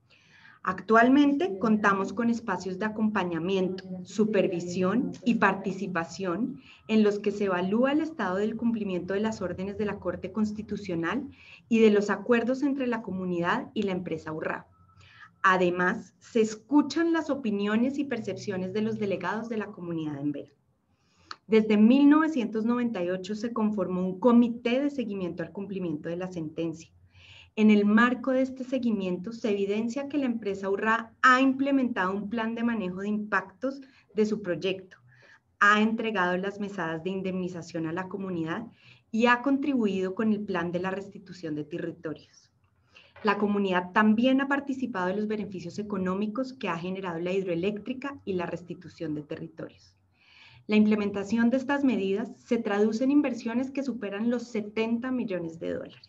H: Actualmente contamos con espacios de acompañamiento, supervisión y participación en los que se evalúa el estado del cumplimiento de las órdenes de la Corte Constitucional y de los acuerdos entre la comunidad y la empresa Urrao. Además, se escuchan las opiniones y percepciones de los delegados de la comunidad en Vera. Desde mil novecientos noventa y ocho se conformó un comité de seguimiento al cumplimiento de la sentencia. En el marco de este seguimiento se evidencia que la empresa Urrao ha implementado un plan de manejo de impactos de su proyecto, ha entregado las mesadas de indemnización a la comunidad y ha contribuido con el plan de la restitución de territorios. La comunidad también ha participado en los beneficios económicos que ha generado la hidroeléctrica y la restitución de territorios. La implementación de estas medidas se traduce en inversiones que superan los setenta millones de dólares.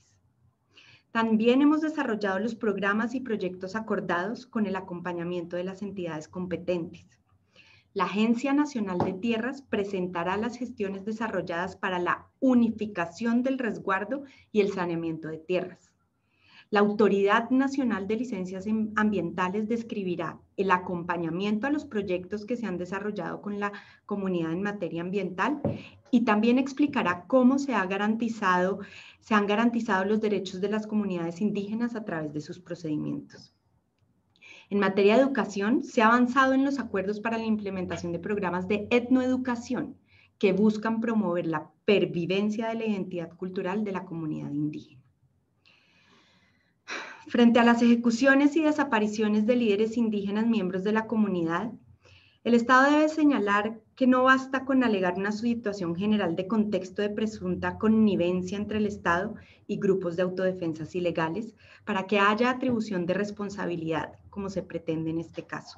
H: También hemos desarrollado los programas y proyectos acordados con el acompañamiento de las entidades competentes. La Agencia Nacional de Tierras presentará las gestiones desarrolladas para la unificación del resguardo y el saneamiento de tierras. La Autoridad Nacional de Licencias Ambientales describirá el acompañamiento a los proyectos que se han desarrollado con la comunidad en materia ambiental y también explicará cómo se, ha garantizado, se han garantizado los derechos de las comunidades indígenas a través de sus procedimientos. En materia de educación, se ha avanzado en los acuerdos para la implementación de programas de etnoeducación que buscan promover la pervivencia de la identidad cultural de la comunidad indígena. Frente a las ejecuciones y desapariciones de líderes indígenas miembros de la comunidad, el Estado debe señalar que no basta con alegar una situación general de contexto de presunta connivencia entre el Estado y grupos de autodefensas ilegales para que haya atribución de responsabilidad, como se pretende en este caso.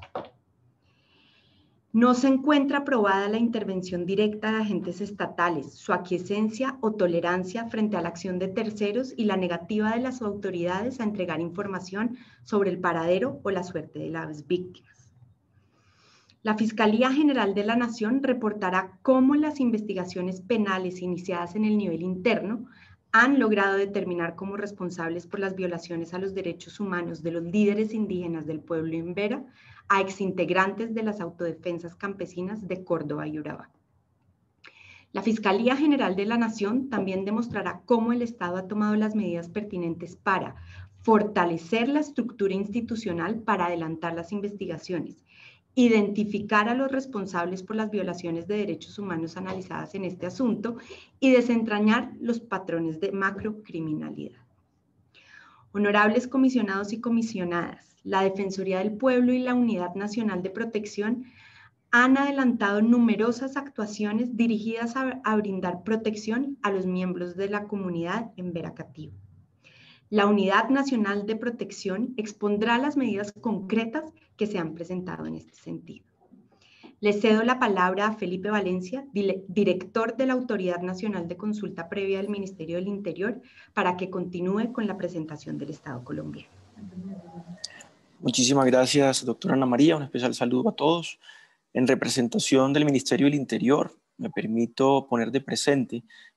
H: No se encuentra aprobada la intervención directa de agentes estatales, su aquiescencia o tolerancia frente a la acción de terceros y la negativa de las autoridades a entregar información sobre el paradero o la suerte de las víctimas. La Fiscalía General de la Nación reportará cómo las investigaciones penales iniciadas en el nivel interno han logrado determinar como responsables por las violaciones a los derechos humanos de los líderes indígenas del pueblo Imbera a exintegrantes de las autodefensas campesinas de Córdoba y Urabá. La Fiscalía General de la Nación también demostrará cómo el Estado ha tomado las medidas pertinentes para fortalecer la estructura institucional para adelantar las investigaciones, identificar a los responsables por las violaciones de derechos humanos analizadas en este asunto y desentrañar los patrones de macrocriminalidad. Honorables comisionados y comisionadas, la Defensoría del Pueblo y la Unidad Nacional de Protección han adelantado numerosas actuaciones dirigidas a, a brindar protección a los miembros de la comunidad en Veracativo. La Unidad Nacional de Protección expondrá las medidas concretas que se han presentado en este sentido. Le cedo la palabra a Felipe Valencia, director de la Autoridad Nacional de Consulta Previa del Ministerio del Interior, para que continúe con la presentación del Estado colombiano.
I: Muchísimas gracias, doctora Ana María. Un especial saludo a todos. En representación del Ministerio del Interior, me permito poner de presente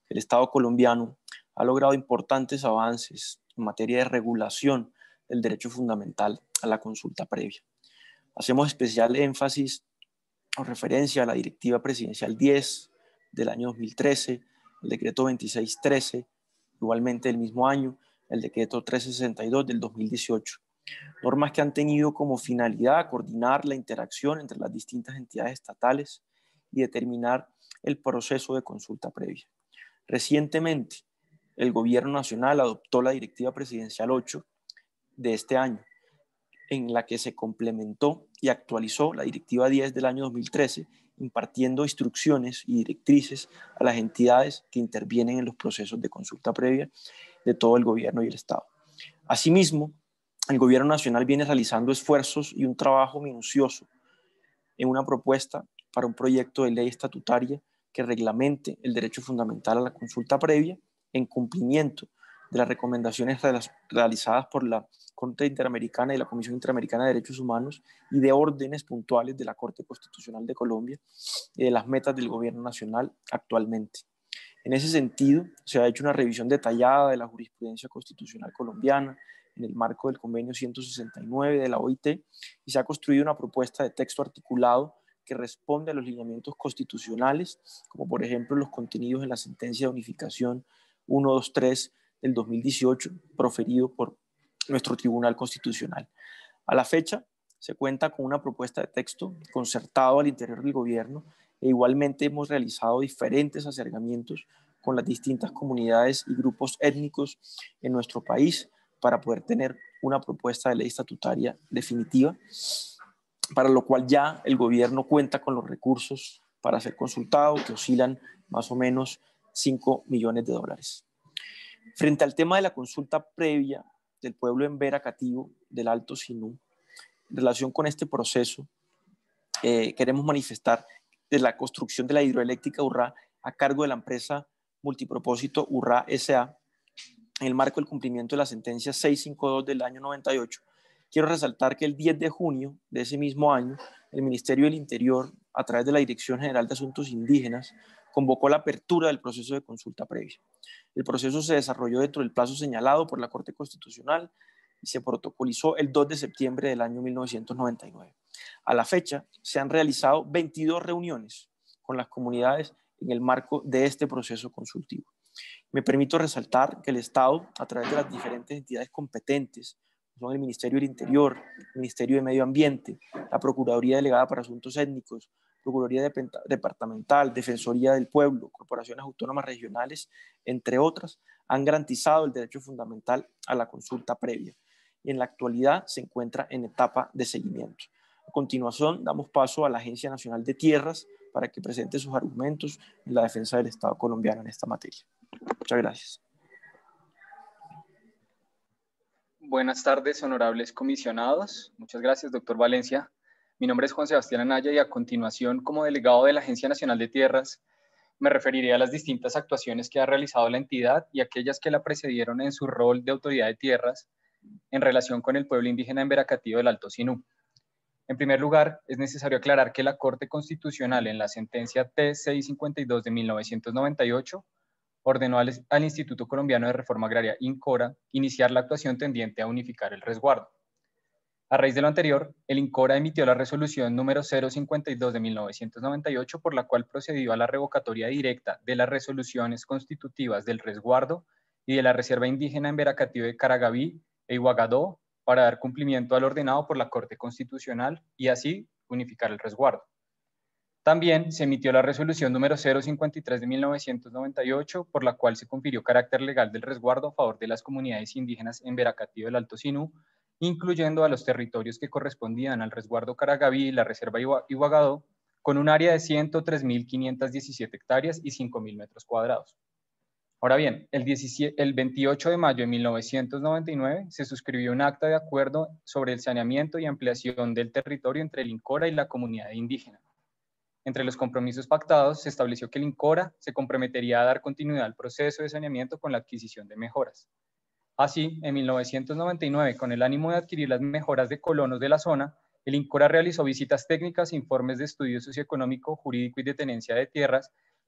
I: el Estado colombiano ha logrado importantes avances en materia de regulación del derecho fundamental a la consulta previa. Hacemos especial énfasis o referencia a la Directiva Presidencial diez del año dos mil trece, el Decreto veintiséis trece, igualmente del mismo año, el Decreto trescientos sesenta y dos del dos mil dieciocho. Normas que han tenido como finalidad coordinar la interacción entre las distintas entidades estatales y determinar el proceso de consulta previa. Recientemente, el Gobierno Nacional adoptó la Directiva Presidencial ocho de este año, en la que se complementó y actualizó la Directiva diez del año dos mil trece, impartiendo instrucciones y directrices a las entidades que intervienen en los procesos de consulta previa de todo el gobierno y el Estado. Asimismo, el Gobierno Nacional viene realizando esfuerzos y un trabajo minucioso en una propuesta para un proyecto de ley estatutaria que reglamente el derecho fundamental a la consulta previa en cumplimiento de las recomendaciones realizadas por la Corte Interamericana y la Comisión Interamericana de Derechos Humanos y de órdenes puntuales de la Corte Constitucional de Colombia y de las metas del Gobierno Nacional actualmente. En ese sentido, se ha hecho una revisión detallada de la jurisprudencia constitucional colombiana en el marco del convenio ciento sesenta y nueve de la O I T y se ha construido una propuesta de texto articulado que responde a los lineamientos constitucionales, como por ejemplo los contenidos en la sentencia de unificación ciento veintitrés del dos mil dieciocho, proferido por nuestro Tribunal Constitucional. A la fecha, se cuenta con una propuesta de texto concertado al interior del gobierno e igualmente hemos realizado diferentes acercamientos con las distintas comunidades y grupos étnicos en nuestro país para poder tener una propuesta de ley estatutaria definitiva, para lo cual ya el gobierno cuenta con los recursos para ser consultado, que oscilan más o menos cinco millones de dólares. Frente al tema de la consulta previa del pueblo en Vera Cativo del Alto Sinú, en relación con este proceso, eh, queremos manifestar de la construcción de la hidroeléctrica Urrá a cargo de la empresa multipropósito Urrá S A en el marco del cumplimiento de la sentencia seiscientos cincuenta y dos del año noventa y ocho. Quiero resaltar que el diez de junio de ese mismo año, el Ministerio del Interior, a través de la Dirección General de Asuntos Indígenas, convocó la apertura del proceso de consulta previa. El proceso se desarrolló dentro del plazo señalado por la Corte Constitucional y se protocolizó el dos de septiembre del año mil novecientos noventa y nueve. A la fecha, se han realizado veintidós reuniones con las comunidades en el marco de este proceso consultivo. Me permito resaltar que el Estado, a través de las diferentes entidades competentes, son el Ministerio del Interior, el Ministerio de Medio Ambiente, la Procuraduría Delegada para Asuntos Étnicos, Procuraduría Departamental, Defensoría del Pueblo, corporaciones autónomas regionales, entre otras, han garantizado el derecho fundamental a la consulta previa y en la actualidad se encuentra en etapa de seguimiento. A continuación, damos paso a la Agencia Nacional de Tierras para que presente sus argumentos en la defensa del Estado colombiano en esta materia. Muchas gracias.
J: Buenas tardes, honorables comisionados. Muchas gracias, doctor Valencia. Mi nombre es Juan Sebastián Anaya y a continuación, como delegado de la Agencia Nacional de Tierras, me referiré a las distintas actuaciones que ha realizado la entidad y aquellas que la precedieron en su rol de autoridad de tierras en relación con el pueblo indígena en Vera Cativo del Alto Sinú. En primer lugar, es necesario aclarar que la Corte Constitucional en la sentencia T seiscientos cincuenta y dos de mil novecientos noventa y ocho ordenó al, al Instituto Colombiano de Reforma Agraria, INCORA, iniciar la actuación tendiente a unificar el resguardo. A raíz de lo anterior, el INCORA emitió la resolución número cero cincuenta y dos de mil novecientos noventa y ocho, por la cual procedió a la revocatoria directa de las resoluciones constitutivas del resguardo y de la Reserva Indígena en Vera Cativo de Caragaví e Iguagadó para dar cumplimiento al ordenado por la Corte Constitucional y así unificar el resguardo. También se emitió la resolución número cero cincuenta y tres de mil novecientos noventa y ocho, por la cual se confirió carácter legal del resguardo a favor de las comunidades indígenas en Vera Cativo del Alto Sinú, incluyendo a los territorios que correspondían al resguardo Caragaví y la Reserva Iguagadó, con un área de ciento tres mil quinientas diecisiete hectáreas y cinco mil metros cuadrados. Ahora bien, el, diecisiete, el veintiocho de mayo de mil novecientos noventa y nueve se suscribió un acta de acuerdo sobre el saneamiento y ampliación del territorio entre el INCORA y la comunidad indígena. Entre los compromisos pactados se estableció que el INCORA se comprometería a dar continuidad al proceso de saneamiento con la adquisición de mejoras. Así, en mil novecientos noventa y nueve, con el ánimo de adquirir las mejoras de colonos de la zona, el INCORA realizó visitas técnicas e informes de estudio socioeconómico, jurídico y de tenencia de tierras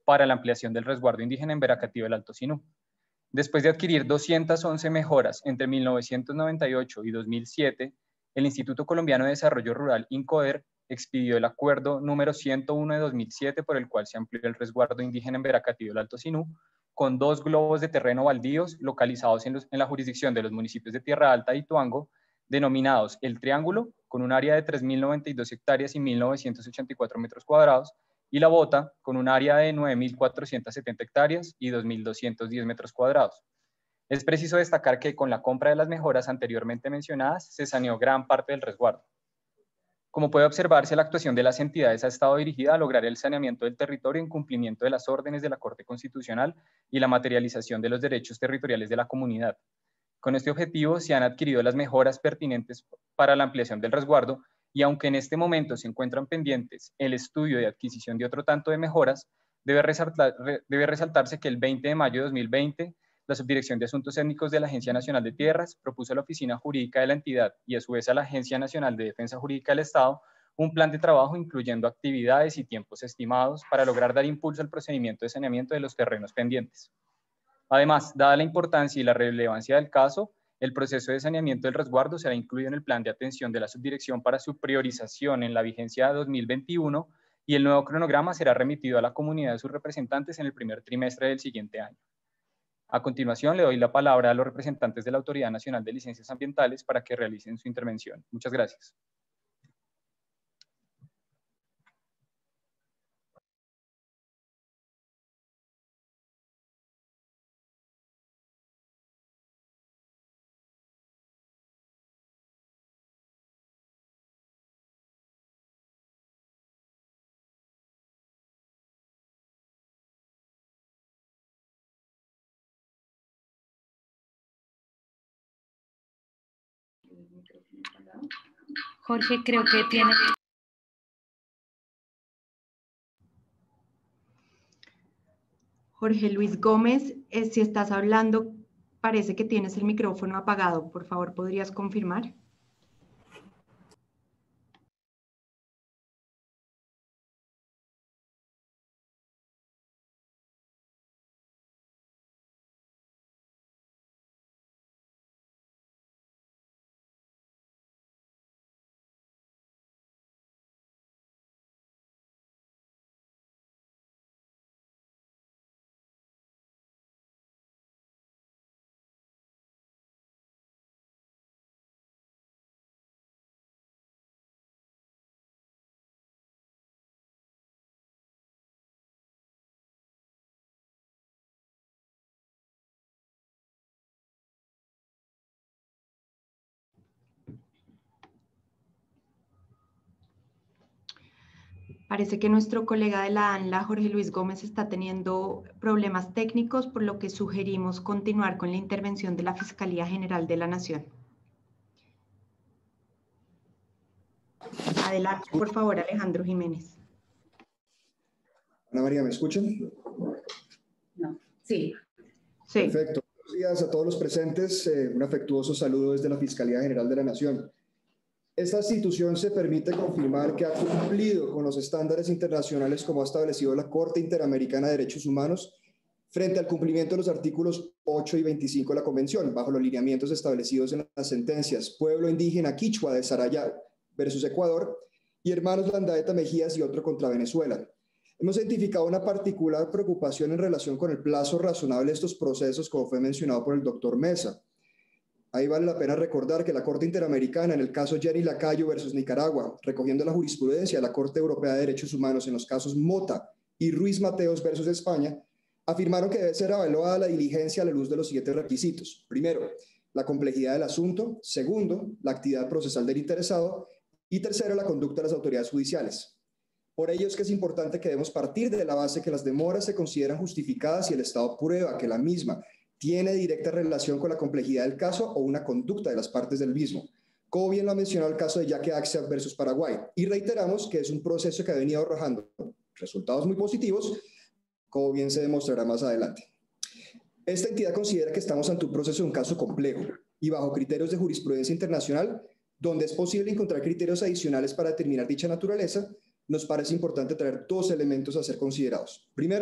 J: para la ampliación del resguardo indígena en Veracatío del Alto Sinú. Después de adquirir doscientas once mejoras entre mil novecientos noventa y ocho y dos mil siete, el Instituto Colombiano de Desarrollo Rural, INCODER, expidió el acuerdo número ciento uno de dos mil siete por el cual se amplió el resguardo indígena en Veracatío del Alto Sinú, con dos globos de terreno baldíos localizados en, los, en la jurisdicción de los municipios de Tierra Alta y Tuango, denominados El Triángulo, con un área de tres mil noventa y dos hectáreas y mil novecientos ochenta y cuatro metros cuadrados, y La Bota, con un área de nueve mil cuatrocientas setenta hectáreas y dos mil doscientos diez metros cuadrados. Es preciso destacar que con la compra de las mejoras anteriormente mencionadas, se saneó gran parte del resguardo. Como puede observarse, la actuación de las entidades ha estado dirigida a lograr el saneamiento del territorio en cumplimiento de las órdenes de la Corte Constitucional y la materialización de los derechos territoriales de la comunidad. Con este objetivo se han adquirido las mejoras pertinentes para la ampliación del resguardo, y aunque en este momento se encuentran pendientes el estudio de adquisición de otro tanto de mejoras, debe, resaltar, debe resaltarse que el veinte de mayo de dos mil veinte, la Subdirección de Asuntos Étnicos de la Agencia Nacional de Tierras propuso a la Oficina Jurídica de la entidad y a su vez a la Agencia Nacional de Defensa Jurídica del Estado un plan de trabajo incluyendo actividades y tiempos estimados para lograr dar impulso al procedimiento de saneamiento de los terrenos pendientes. Además, dada la importancia y la relevancia del caso, el proceso de saneamiento del resguardo será incluido en el plan de atención de la subdirección para su priorización en la vigencia de dos mil veintiuno y el nuevo cronograma será remitido a la comunidad de sus representantes en el primer trimestre del siguiente año. A continuación, le doy la palabra a los representantes de la Autoridad Nacional de Licencias Ambientales para que realicen su intervención. Muchas gracias.
K: Jorge, creo que tiene...
H: Jorge Luis Gómez, eh, si estás hablando, parece que tienes el micrófono apagado. Por favor, ¿podrías confirmar? Parece que nuestro colega de la ANLA, Jorge Luis Gómez, está teniendo problemas técnicos, por lo que sugerimos continuar con la intervención de la Fiscalía General de la Nación. Adelante, por favor, Alejandro Jiménez.
L: Ana María, ¿me escuchan?
K: No. Sí.
H: Sí.
L: Perfecto. Buenos días a todos los presentes. Eh, un afectuoso saludo desde la Fiscalía General de la Nación. Esta institución se permite confirmar que ha cumplido con los estándares internacionales como ha establecido la Corte Interamericana de Derechos Humanos frente al cumplimiento de los artículos ocho y veinticinco de la Convención, bajo los lineamientos establecidos en las sentencias Pueblo Indígena Quichua de Saraya versus Ecuador y Hermanos Landaeta Mejías y otro contra Venezuela. Hemos identificado una particular preocupación en relación con el plazo razonable de estos procesos, como fue mencionado por el doctor Mesa. Ahí vale la pena recordar que la Corte Interamericana, en el caso Jenny Lacayo versus Nicaragua, recogiendo la jurisprudencia de la Corte Europea de Derechos Humanos en los casos Mota y Ruiz Mateos versus España, afirmaron que debe ser evaluada la diligencia a la luz de los siguientes requisitos. Primero, la complejidad del asunto. Segundo, la actividad procesal del interesado. Y tercero, la conducta de las autoridades judiciales. Por ello es que es importante que debemos partir de la base que las demoras se consideran justificadas si el Estado prueba que la misma tiene directa relación con la complejidad del caso o una conducta de las partes del mismo, como bien lo ha mencionado el caso de Yaque Axia versus Paraguay. Y reiteramos que es un proceso que ha venido arrojando resultados muy positivos, como bien se demostrará más adelante. Esta entidad considera que estamos ante un proceso de un caso complejo y bajo criterios de jurisprudencia internacional, donde es posible encontrar criterios adicionales para determinar dicha naturaleza. Nos parece importante traer dos elementos a ser considerados. Primero,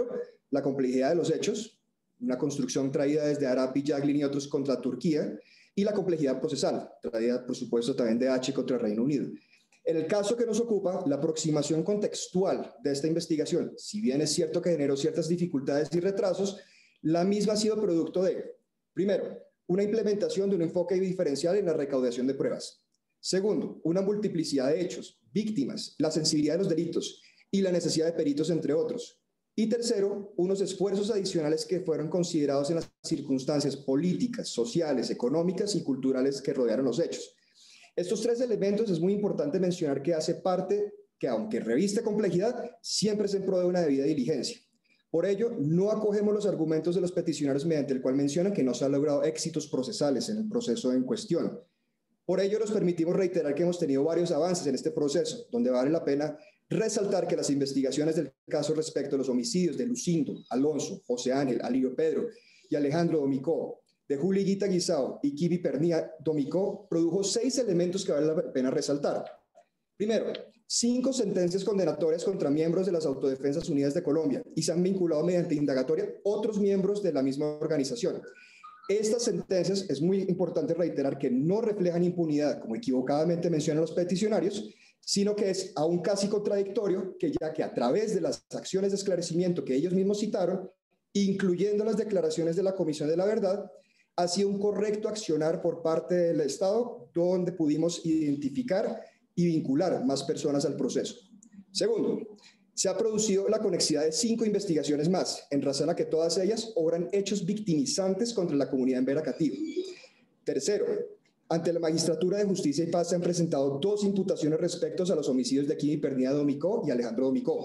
L: la complejidad de los hechos, una construcción traída desde Arapi, Yaglin y otros contra Turquía, y la complejidad procesal, traída por supuesto también de H contra el Reino Unido. En el caso que nos ocupa, la aproximación contextual de esta investigación, si bien es cierto que generó ciertas dificultades y retrasos, la misma ha sido producto de, primero, una implementación de un enfoque diferencial en la recaudación de pruebas. Segundo, una multiplicidad de hechos, víctimas, la sensibilidad de los delitos y la necesidad de peritos, entre otros. Y tercero, unos esfuerzos adicionales que fueron considerados en las circunstancias políticas, sociales, económicas y culturales que rodearon los hechos. Estos tres elementos es muy importante mencionar que hace parte que, aunque reviste complejidad, siempre es en pro de una debida diligencia. Por ello, no acogemos los argumentos de los peticionarios mediante el cual mencionan que no se han logrado éxitos procesales en el proceso en cuestión. Por ello, nos permitimos reiterar que hemos tenido varios avances en este proceso, donde vale la pena resaltar que las investigaciones del caso respecto a los homicidios de Lucindo, Alonso, José Ángel, Alío Pedro y Alejandro Domicó, de Juli Guita Guisao y Kibi Pernía Domicó, produjo seis elementos que vale la pena resaltar. Primero, cinco sentencias condenatorias contra miembros de las Autodefensas Unidas de Colombia y se han vinculado mediante indagatoria otros miembros de la misma organización. Estas sentencias, es muy importante reiterar que no reflejan impunidad, como equivocadamente mencionan los peticionarios, sino que es aún casi contradictorio que ya que a través de las acciones de esclarecimiento que ellos mismos citaron, incluyendo las declaraciones de la Comisión de la Verdad, ha sido un correcto accionar por parte del Estado, donde pudimos identificar y vincular más personas al proceso. Segundo, se ha producido la conexidad de cinco investigaciones más, en razón a que todas ellas obran hechos victimizantes contra la comunidad en Veracatío. Tercero, ante la Magistratura de Justicia y Paz se han presentado dos imputaciones respecto a los homicidios de Kibi Pernía Domicó y Alejandro Domicó.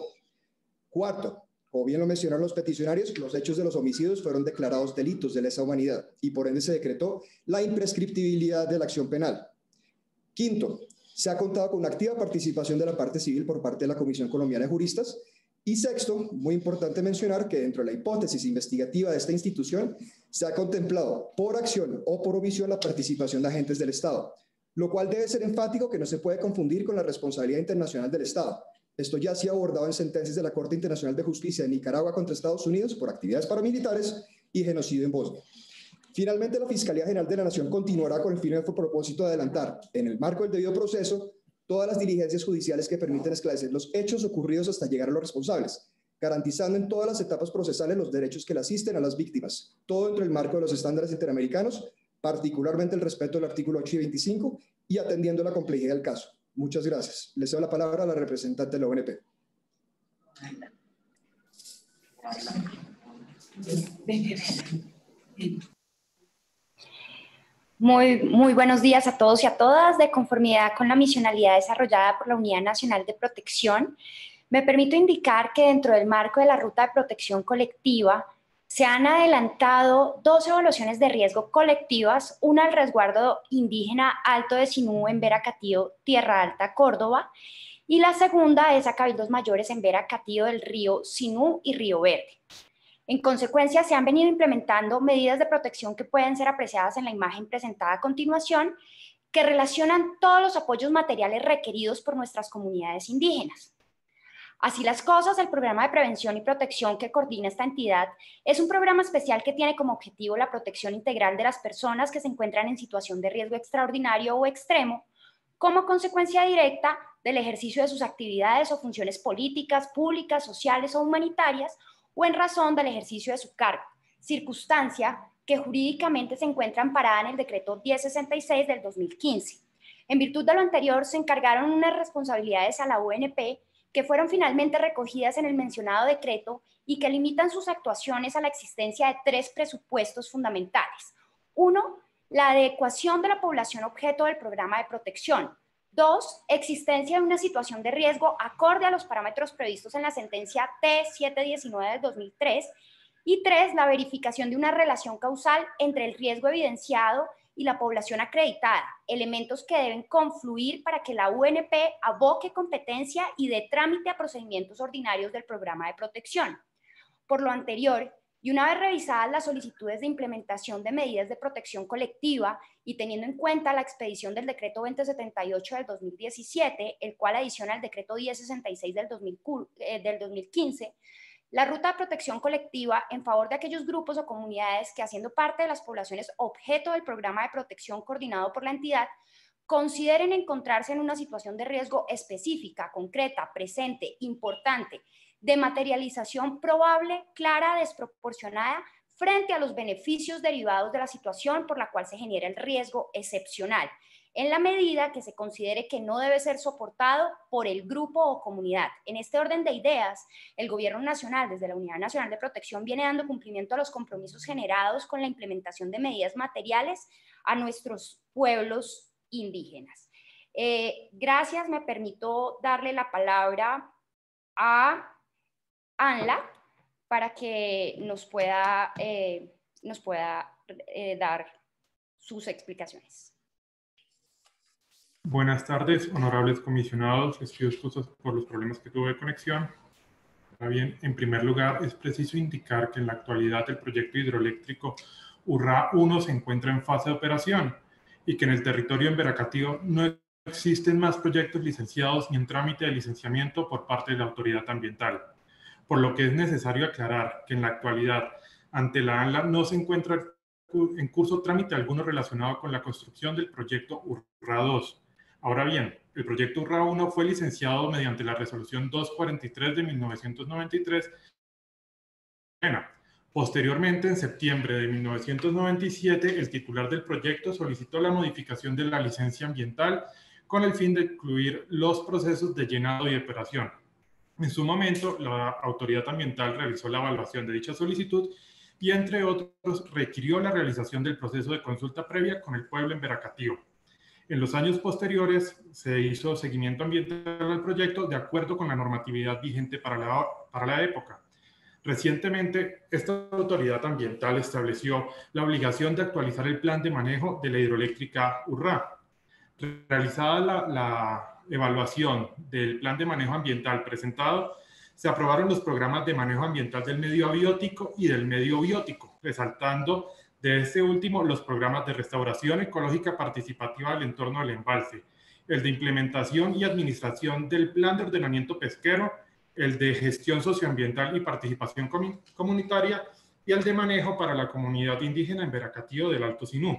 L: Cuarto, como bien lo mencionaron los peticionarios, los hechos de los homicidios fueron declarados delitos de lesa humanidad y por ende se decretó la imprescriptibilidad de la acción penal. Quinto, se ha contado con una activa participación de la parte civil por parte de la Comisión Colombiana de Juristas. Y sexto, muy importante mencionar que dentro de la hipótesis investigativa de esta institución se ha contemplado por acción o por omisión la participación de agentes del Estado, lo cual debe ser enfático que no se puede confundir con la responsabilidad internacional del Estado. Esto ya se ha abordado en sentencias de la Corte Internacional de Justicia de Nicaragua contra Estados Unidos por actividades paramilitares y genocidio en Bosnia. Finalmente, la Fiscalía General de la Nación continuará con el firme propósito de adelantar, en el marco del debido proceso, todas las diligencias judiciales que permiten esclarecer los hechos ocurridos hasta llegar a los responsables, garantizando en todas las etapas procesales los derechos que le asisten a las víctimas, todo dentro del marco de los estándares interamericanos, particularmente el respeto del artículo ocho y veinticinco y atendiendo la complejidad del caso. Muchas gracias. Le cedo la palabra a la representante de la O N P.
M: Muy, muy buenos días a todos y a todas. De conformidad con la misionalidad desarrollada por la Unidad Nacional de Protección, me permito indicar que dentro del marco de la Ruta de Protección Colectiva se han adelantado dos evaluaciones de riesgo colectivas, una al resguardo indígena Alto de Sinú en Veracatío, Tierra Alta, Córdoba, y la segunda es a Cabildos Mayores en Veracatío del río Sinú y Río Verde. En consecuencia, se han venido implementando medidas de protección que pueden ser apreciadas en la imagen presentada a continuación, que relacionan todos los apoyos materiales requeridos por nuestras comunidades indígenas. Así las cosas, el programa de prevención y protección que coordina esta entidad es un programa especial que tiene como objetivo la protección integral de las personas que se encuentran en situación de riesgo extraordinario o extremo, como consecuencia directa del ejercicio de sus actividades o funciones políticas, públicas, sociales o humanitarias, o en razón del ejercicio de su cargo, circunstancia que jurídicamente se encuentra amparada en el decreto diez sesenta y seis del dos mil quince. En virtud de lo anterior, se encargaron unas responsabilidades a la U N P que fueron finalmente recogidas en el mencionado decreto y que limitan sus actuaciones a la existencia de tres presupuestos fundamentales. Uno, la adecuación de la población objeto del programa de protección. Dos, existencia de una situación de riesgo acorde a los parámetros previstos en la sentencia T setecientos diecinueve del dos mil tres. Y tres, la verificación de una relación causal entre el riesgo evidenciado y la población acreditada, elementos que deben confluir para que la U N P aboque competencia y dé trámite a procedimientos ordinarios del programa de protección. Por lo anterior, y una vez revisadas las solicitudes de implementación de medidas de protección colectiva y teniendo en cuenta la expedición del decreto veinte setenta y ocho del dos mil diecisiete, el cual adiciona al decreto diez sesenta y seis del dos mil quince, La ruta de protección colectiva en favor de aquellos grupos o comunidades que, haciendo parte de las poblaciones objeto del programa de protección coordinado por la entidad, consideren encontrarse en una situación de riesgo específica, concreta, presente, importante, de materialización probable, clara, desproporcionada, frente a los beneficios derivados de la situación por la cual se genera el riesgo excepcional, en la medida que se considere que no debe ser soportado por el grupo o comunidad. En este orden de ideas, el Gobierno Nacional, desde la Unidad Nacional de Protección, viene dando cumplimiento a los compromisos generados con la implementación de medidas materiales a nuestros pueblos indígenas. Eh, gracias, me permito darle la palabra a Anla para que nos pueda, eh, nos pueda eh, dar sus explicaciones.
N: Buenas tardes, honorables comisionados. Estoy dispuesto por los problemas que tuve de conexión. Ahora bien, en primer lugar, es preciso indicar que en la actualidad el proyecto hidroeléctrico Urrá uno se encuentra en fase de operación y que en el territorio en Veracatío no existen más proyectos licenciados ni en trámite de licenciamiento por parte de la autoridad ambiental, por lo que es necesario aclarar que en la actualidad ante la ANLA no se encuentra en curso trámite alguno relacionado con la construcción del proyecto Urrá dos. Ahora bien, el proyecto Urrá uno fue licenciado mediante la resolución doscientos cuarenta y tres de mil novecientos noventa y tres. Posteriormente, en septiembre de mil novecientos noventa y siete, el titular del proyecto solicitó la modificación de la licencia ambiental con el fin de incluir los procesos de llenado y operación. En su momento, la autoridad ambiental realizó la evaluación de dicha solicitud y, entre otros, requirió la realización del proceso de consulta previa con el pueblo en Veracatío. En los años posteriores, se hizo seguimiento ambiental al proyecto de acuerdo con la normatividad vigente para la, para la época. Recientemente, esta autoridad ambiental estableció la obligación de actualizar el plan de manejo de la hidroeléctrica Urrá. Realizada la, la evaluación del plan de manejo ambiental presentado, se aprobaron los programas de manejo ambiental del medio abiótico y del medio biótico, resaltando de este último los programas de restauración ecológica participativa del entorno del embalse, el de implementación y administración del plan de ordenamiento pesquero, el de gestión socioambiental y participación comunitaria y el de manejo para la comunidad indígena en Veracatío del Alto Sinú.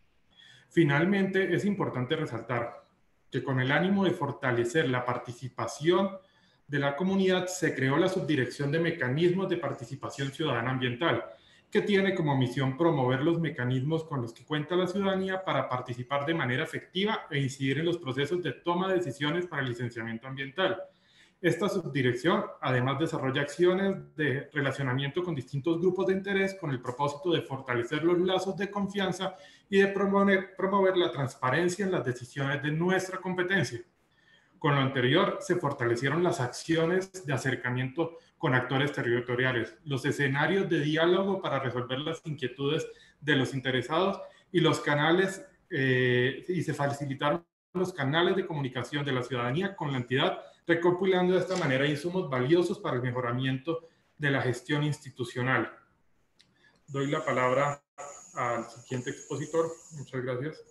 N: Finalmente, es importante resaltar que con el ánimo de fortalecer la participación de la comunidad se creó la Subdirección de Mecanismos de Participación Ciudadana Ambiental, que tiene como misión promover los mecanismos con los que cuenta la ciudadanía para participar de manera efectiva e incidir en los procesos de toma de decisiones para el licenciamiento ambiental. Esta subdirección además desarrolla acciones de relacionamiento con distintos grupos de interés con el propósito de fortalecer los lazos de confianza y de promover, promover la transparencia en las decisiones de nuestra competencia. Con lo anterior, se fortalecieron las acciones de acercamiento con actores territoriales, los escenarios de diálogo para resolver las inquietudes de los interesados y los canales, eh, y se facilitaron los canales de comunicación de la ciudadanía con la entidad, recopilando de esta manera insumos valiosos para el mejoramiento de la gestión institucional. Doy la palabra al siguiente expositor. Muchas gracias.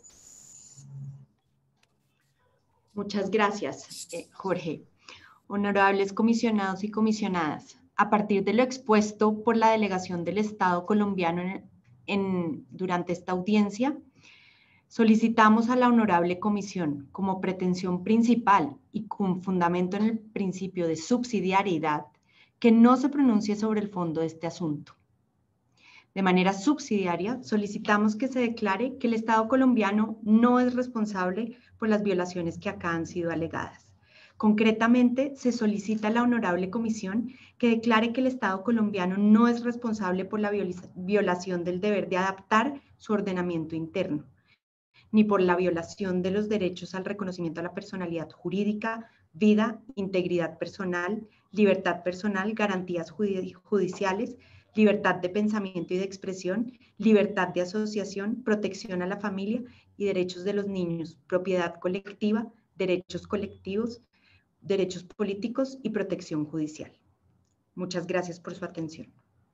H: Muchas gracias, eh, Jorge. Honorables comisionados y comisionadas, a partir de lo expuesto por la delegación del Estado colombiano en, en, durante esta audiencia, solicitamos a la Honorable Comisión, como pretensión principal y con fundamento en el principio de subsidiariedad, que no se pronuncie sobre el fondo de este asunto. De manera subsidiaria, solicitamos que se declare que el Estado colombiano no es responsable por las violaciones que acá han sido alegadas. Concretamente, se solicita a la Honorable Comisión que declare que el Estado colombiano no es responsable por la violación del deber de adaptar su ordenamiento interno, ni por la violación de los derechos al reconocimiento a la personalidad jurídica, vida, integridad personal, libertad personal, garantías judiciales, libertad de pensamiento y de expresión, libertad de asociación, protección a la familia y derechos de los niños, propiedad colectiva, derechos colectivos, derechos políticos y protección judicial. Muchas gracias por su atención.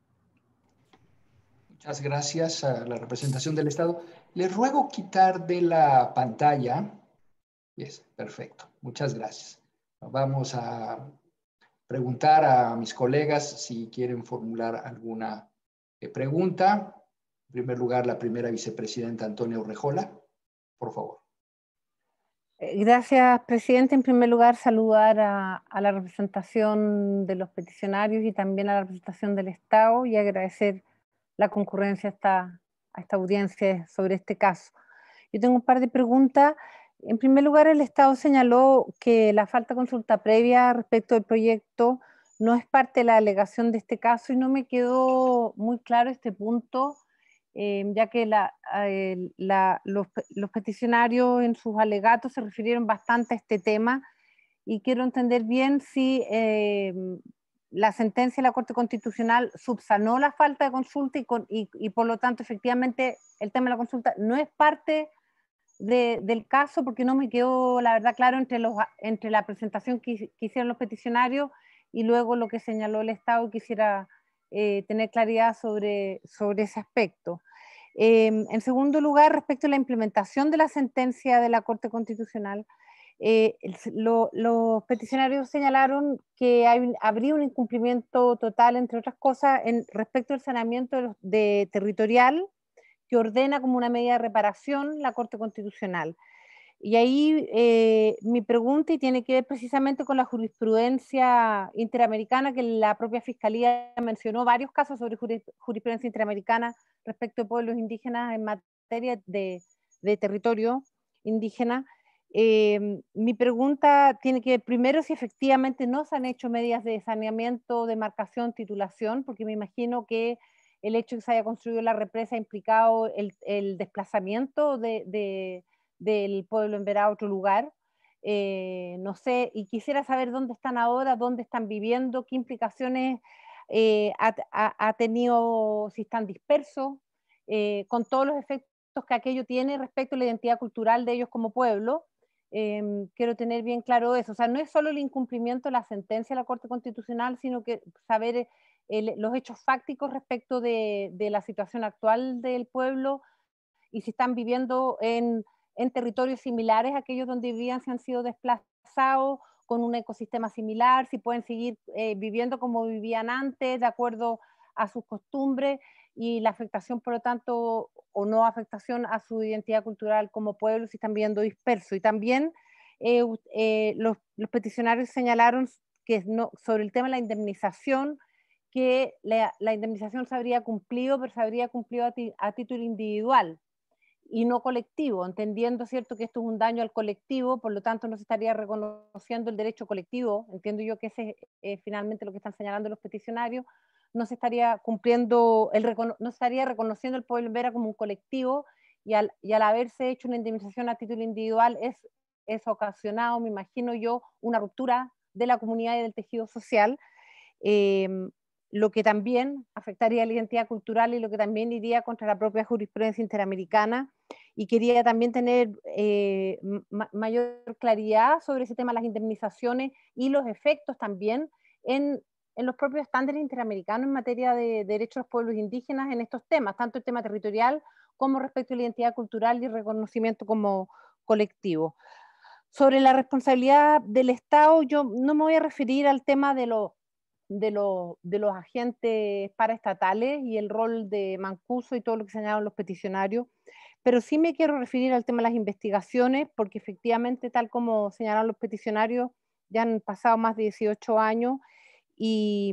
A: Muchas gracias a la representación del Estado. Les ruego quitar de la pantalla. Yes, perfecto. Muchas gracias. Vamos a preguntar a mis colegas si quieren formular alguna eh, pregunta. En primer lugar, la primera vicepresidenta Antonia Urrejola, por favor.
O: Gracias, presidente. En primer lugar, saludar a, a la representación de los peticionarios y también a la representación del Estado y agradecer la concurrencia a esta, a esta audiencia sobre este caso. Yo tengo un par de preguntas. En primer lugar, el Estado señaló que la falta de consulta previa respecto del proyecto no es parte de la alegación de este caso y no me quedó muy claro este punto, eh, ya que la, eh, la, los, los peticionarios en sus alegatos se refirieron bastante a este tema y quiero entender bien si eh, la sentencia de la Corte Constitucional subsanó la falta de consulta y, con, y, y por lo tanto efectivamente el tema de la consulta no es parte De, del caso, porque no me quedó la verdad claro entre, los, entre la presentación que, que hicieron los peticionarios y luego lo que señaló el Estado. Quisiera eh, tener claridad sobre, sobre ese aspecto. Eh, en segundo lugar, respecto a la implementación de la sentencia de la Corte Constitucional, eh, lo, los peticionarios señalaron que hay, habría un incumplimiento total, entre otras cosas, en, respecto al saneamiento de, de territorial, que ordena como una medida de reparación la Corte Constitucional. Y ahí eh, mi pregunta, y tiene que ver precisamente con la jurisprudencia interamericana, que la propia Fiscalía mencionó varios casos sobre jurisprudencia interamericana respecto a pueblos indígenas en materia de, de territorio indígena. Eh, mi pregunta tiene que ver primero si efectivamente no se han hecho medidas de saneamiento, demarcación, titulación, porque me imagino que el hecho de que se haya construido la represa ha implicado el, el desplazamiento de, de, del pueblo en Verá a otro lugar. Eh, no sé, y quisiera saber dónde están ahora, dónde están viviendo, qué implicaciones eh, ha, ha, ha tenido, si están dispersos, eh, con todos los efectos que aquello tiene respecto a la identidad cultural de ellos como pueblo. Eh, quiero tener bien claro eso. O sea, no es solo el incumplimiento de la sentencia de la Corte Constitucional, sino que saber El, los hechos fácticos respecto de, de la situación actual del pueblo y si están viviendo en, en territorios similares a aquellos donde vivían, si han sido desplazados con un ecosistema similar, si pueden seguir eh, viviendo como vivían antes, de acuerdo a sus costumbres, y la afectación, por lo tanto, o no afectación a su identidad cultural como pueblo, si están viviendo dispersos. Y también eh, eh, los, los peticionarios señalaron que no, sobre el tema de la indemnización, que la, la indemnización se habría cumplido, pero se habría cumplido a, ti, a título individual y no colectivo, entendiendo, ¿cierto?, que esto es un daño al colectivo, por lo tanto no se estaría reconociendo el derecho colectivo, entiendo yo que ese es eh, finalmente lo que están señalando los peticionarios, no se estaría cumpliendo, el no se estaría reconociendo el pueblo Vera como un colectivo, y al, y al haberse hecho una indemnización a título individual es, es ocasionado, me imagino yo, una ruptura de la comunidad y del tejido social, eh, lo que también afectaría la identidad cultural y lo que también iría contra la propia jurisprudencia interamericana. Y quería también tener eh, ma mayor claridad sobre ese tema de las indemnizaciones y los efectos también en, en los propios estándares interamericanos en materia de, de derechos de los pueblos indígenas en estos temas, tanto el tema territorial como respecto a la identidad cultural y reconocimiento como colectivo. Sobre la responsabilidad del Estado, yo no me voy a referir al tema de los De, lo, de los agentes paraestatales y el rol de Mancuso y todo lo que señalaron los peticionarios, pero sí me quiero referir al tema de las investigaciones, porque efectivamente, tal como señalaron los peticionarios, ya han pasado más de dieciocho años y,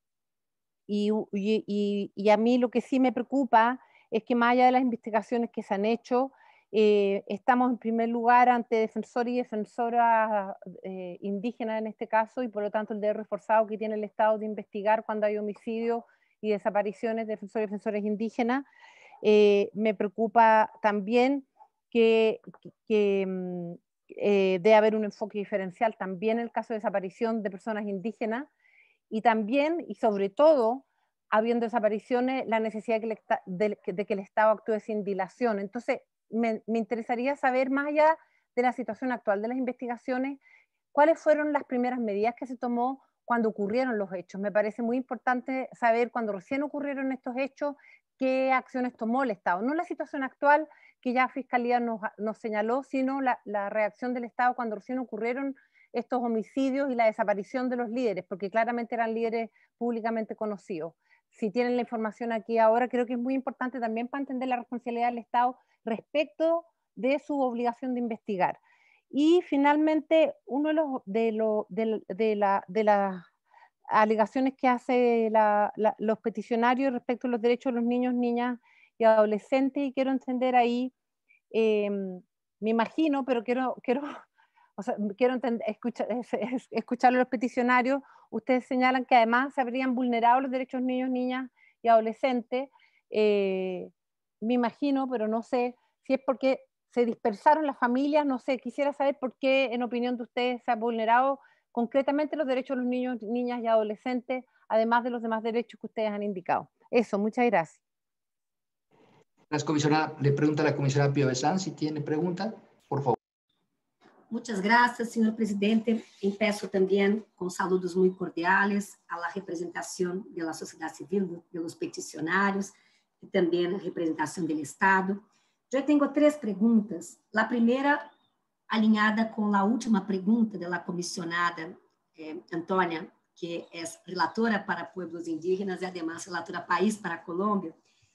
O: y, y, y a mí lo que sí me preocupa es que más allá de las investigaciones que se han hecho, Eh, estamos en primer lugar ante defensores y defensoras eh, indígenas en este caso, y por lo tanto el deber reforzado que tiene el Estado de investigar cuando hay homicidios y desapariciones de defensores y defensoras indígenas. Eh, me preocupa también que, que, que eh, debe haber un enfoque diferencial también en el caso de desaparición de personas indígenas, y también y sobre todo, habiendo desapariciones, la necesidad de que el, de, de que el Estado actúe sin dilación. Entonces, Me, me interesaría saber, más allá de la situación actual de las investigaciones, cuáles fueron las primeras medidas que se tomó cuando ocurrieron los hechos. Me parece muy importante saber cuando recién ocurrieron estos hechos, qué acciones tomó el Estado. No la situación actual que ya Fiscalía nos, nos señaló, sino la, la reacción del Estado cuando recién ocurrieron estos homicidios y la desaparición de los líderes, porque claramente eran líderes públicamente conocidos. Si tienen la información aquí ahora, creo que es muy importante también para entender la responsabilidad del Estado respecto de su obligación de investigar. Y finalmente, uno de, los, de, lo, de, de, la, de las alegaciones que hacen los peticionarios respecto a los derechos de los niños, niñas y adolescentes, y quiero entender ahí, eh, me imagino, pero quiero, quiero, o sea, quiero entender, escuchar, escuchar a los peticionarios, ustedes señalan que además se habrían vulnerado los derechos de niños, niñas y adolescentes, eh, me imagino, pero no sé si es porque se dispersaron las familias, no sé, quisiera saber por qué, en opinión de ustedes, se han vulnerado concretamente los derechos de los niños, niñas y adolescentes, además de los demás derechos que ustedes han indicado. Eso, muchas gracias.
A: La comisionada, le pregunta a la comisionada Piovesan si tiene pregunta, por favor.
P: Muchas gracias, señor presidente. Empiezo también con saludos muy cordiales a la representación de la sociedad civil, de los peticionarios y también a representación del Estado. Yo tengo tres preguntas. La primera, alinhada con la última pregunta de la comisionada eh, Antônia, que es relatora para pueblos indígenas y además relatora país para Colombia,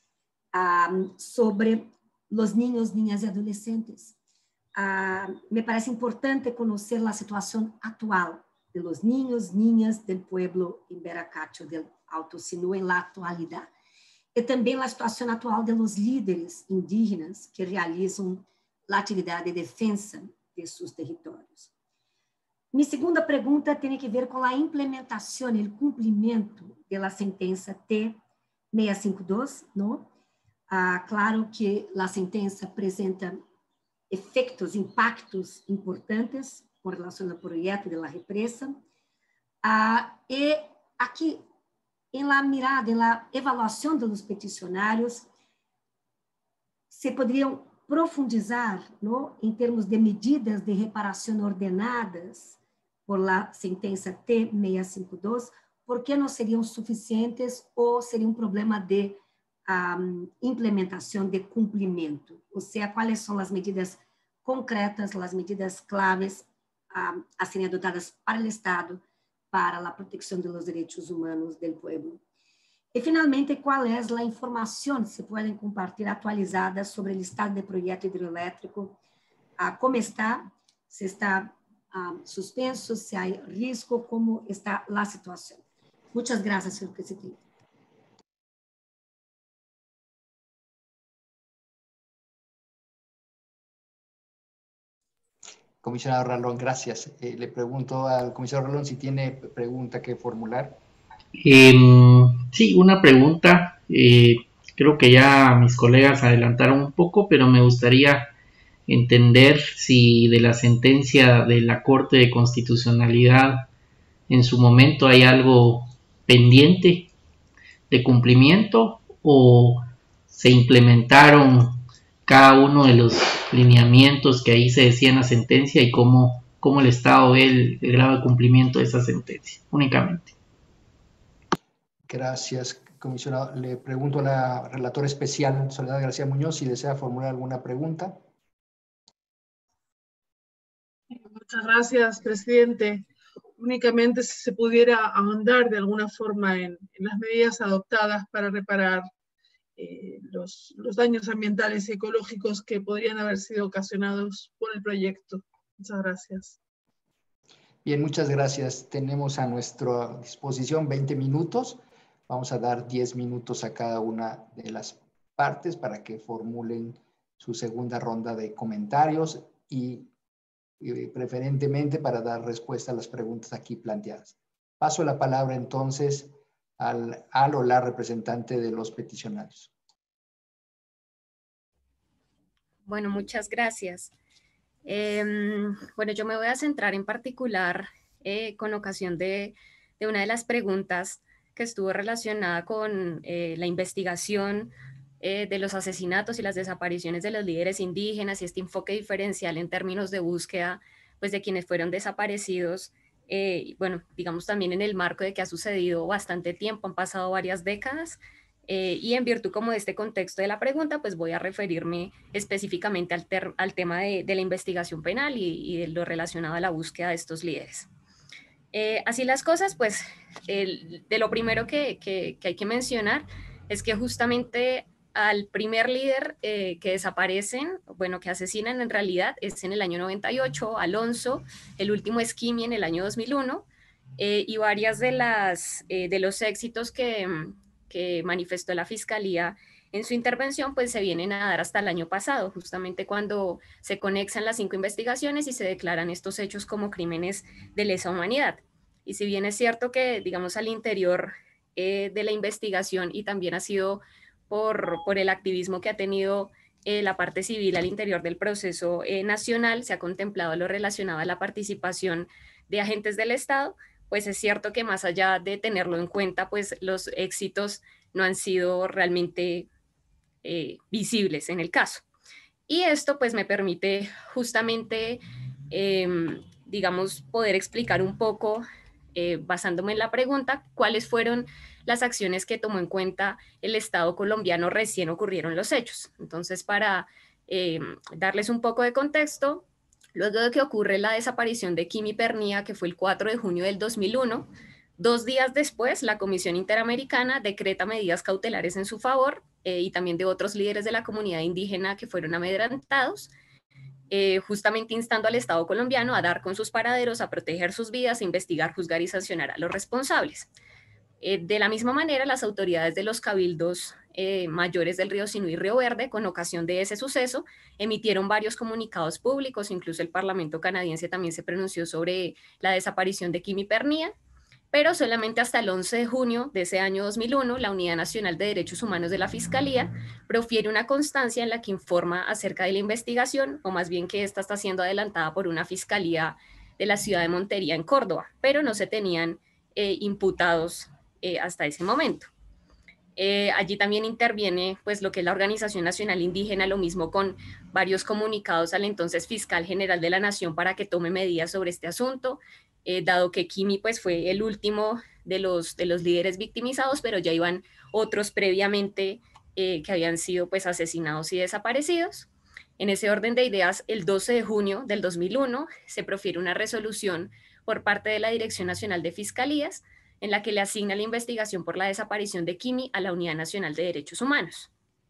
P: um, sobre los niños, niñas y adolescentes. Uh, me parece importante conocer la situación actual de los niños, niñas del pueblo Imberacacho del Alto Sinú en la actualidad. E também a situação atual de los líderes indígenas que realizam a atividade de defesa de seus territórios. Minha segunda pergunta tem a ver com a implementação e o cumprimento da sentença T seiscentos e cinquenta e dois, não? Ah, claro que a sentença apresenta efeitos, impactos importantes com relação ao projeto da represa. Ah, e aqui, em la mirada, em la evaluação dos peticionários, se poderiam profundizar, não, em termos de medidas de reparação ordenadas por la sentença T seiscentos e cinquenta e dois, por que não seriam suficientes ou seria um problema de um, implementação, de cumprimento? Ou seja, quais são as medidas concretas, as medidas claves um, a serem adotadas para o Estado para a proteção dos direitos humanos do povo. E, finalmente, qual é a informação que se podem compartilhar atualizada sobre o estado do projeto hidroelétrico, ah, como está, se está ah, suspenso, se há risco, como está a situação. Muitas graças, senhor presidente.
A: Comisionado Ralón, gracias. Eh, le pregunto al comisionado Ralón si tiene pregunta que formular.
Q: Eh, sí, una pregunta. Eh, creo que ya mis colegas adelantaron un poco, pero me gustaría entender si de la sentencia de la Corte de Constitucionalidad en su momento hay algo pendiente de cumplimiento o se implementaron cada uno de los lineamientos que ahí se decía en la sentencia y cómo, cómo el Estado ve el, el grado de cumplimiento de esa sentencia, únicamente.
A: Gracias, comisionado. Le pregunto a la relatora especial, Soledad García Muñoz, si desea formular alguna pregunta.
R: Muchas gracias, presidente. Únicamente si se pudiera ahondar de alguna forma en, en las medidas adoptadas para reparar Eh, los, los daños ambientales y ecológicos que podrían haber sido ocasionados por el proyecto. Muchas gracias.
A: Bien, muchas gracias. Tenemos a nuestra disposición veinte minutos. Vamos a dar diez minutos a cada una de las partes para que formulen su segunda ronda de comentarios y, y preferentemente para dar respuesta a las preguntas aquí planteadas. Paso la palabra entonces al, al o la representante de los peticionarios.
F: Bueno, muchas gracias. Eh, bueno, yo me voy a centrar en particular eh, con ocasión de, de una de las preguntas que estuvo relacionada con eh, la investigación eh, de los asesinatos y las desapariciones de los líderes indígenas y este enfoque diferencial en términos de búsqueda pues, de quienes fueron desaparecidos. Eh, bueno, digamos también en el marco de que ha sucedido bastante tiempo, han pasado varias décadas, Eh, y en virtud como de este contexto de la pregunta, pues voy a referirme específicamente al, ter al tema de, de la investigación penal y, y de lo relacionado a la búsqueda de estos líderes. Eh, así las cosas, pues el, de lo primero que, que, que hay que mencionar es que justamente al primer líder eh, que desaparecen, bueno, que asesinan en realidad, es en el año noventa y ocho, Alonso, el último es Quimi en el año dos mil uno, eh, y varias de, las, eh, de los éxitos que, que manifestó la Fiscalía en su intervención, pues se vienen a dar hasta el año pasado, justamente cuando se conexan las cinco investigaciones y se declaran estos hechos como crímenes de lesa humanidad. Y si bien es cierto que, digamos, al interior eh, de la investigación y también ha sido por, por el activismo que ha tenido eh, la parte civil al interior del proceso eh, nacional, se ha contemplado lo relacionado a la participación de agentes del Estado, pues es cierto que más allá de tenerlo en cuenta, pues los éxitos no han sido realmente eh, visibles en el caso. Y esto pues me permite justamente, eh, digamos, poder explicar un poco, eh, basándome en la pregunta, cuáles fueron las acciones que tomó en cuenta el Estado colombiano recién ocurrieron los hechos. Entonces, para eh, darles un poco de contexto, luego de que ocurre la desaparición de Quimi Pernía, que fue el cuatro de junio del dos mil uno, dos días después, la Comisión Interamericana decreta medidas cautelares en su favor eh, y también de otros líderes de la comunidad indígena que fueron amedrentados, eh, justamente instando al Estado colombiano a dar con sus paraderos, a proteger sus vidas, a investigar, juzgar y sancionar a los responsables. Eh, de la misma manera, las autoridades de los cabildos eh, mayores del Río Sinú y Río Verde, con ocasión de ese suceso, emitieron varios comunicados públicos, incluso el Parlamento canadiense también se pronunció sobre la desaparición de Quimi Pernía, pero solamente hasta el once de junio de ese año dos mil uno, la Unidad Nacional de Derechos Humanos de la Fiscalía profiere una constancia en la que informa acerca de la investigación, o más bien que esta está siendo adelantada por una fiscalía de la ciudad de Montería en Córdoba, pero no se tenían eh, imputados eh, hasta ese momento. Eh, allí también interviene pues lo que es la Organización Nacional Indígena, lo mismo con varios comunicados al entonces Fiscal General de la Nación para que tome medidas sobre este asunto, eh, dado que Quimi pues fue el último de los, de los líderes victimizados, pero ya iban otros previamente eh, que habían sido pues asesinados y desaparecidos. En ese orden de ideas, el doce de junio del dos mil uno se profiere una resolución por parte de la Dirección Nacional de Fiscalías, en la que le asigna la investigación por la desaparición de Quimi a la Unidad Nacional de Derechos Humanos.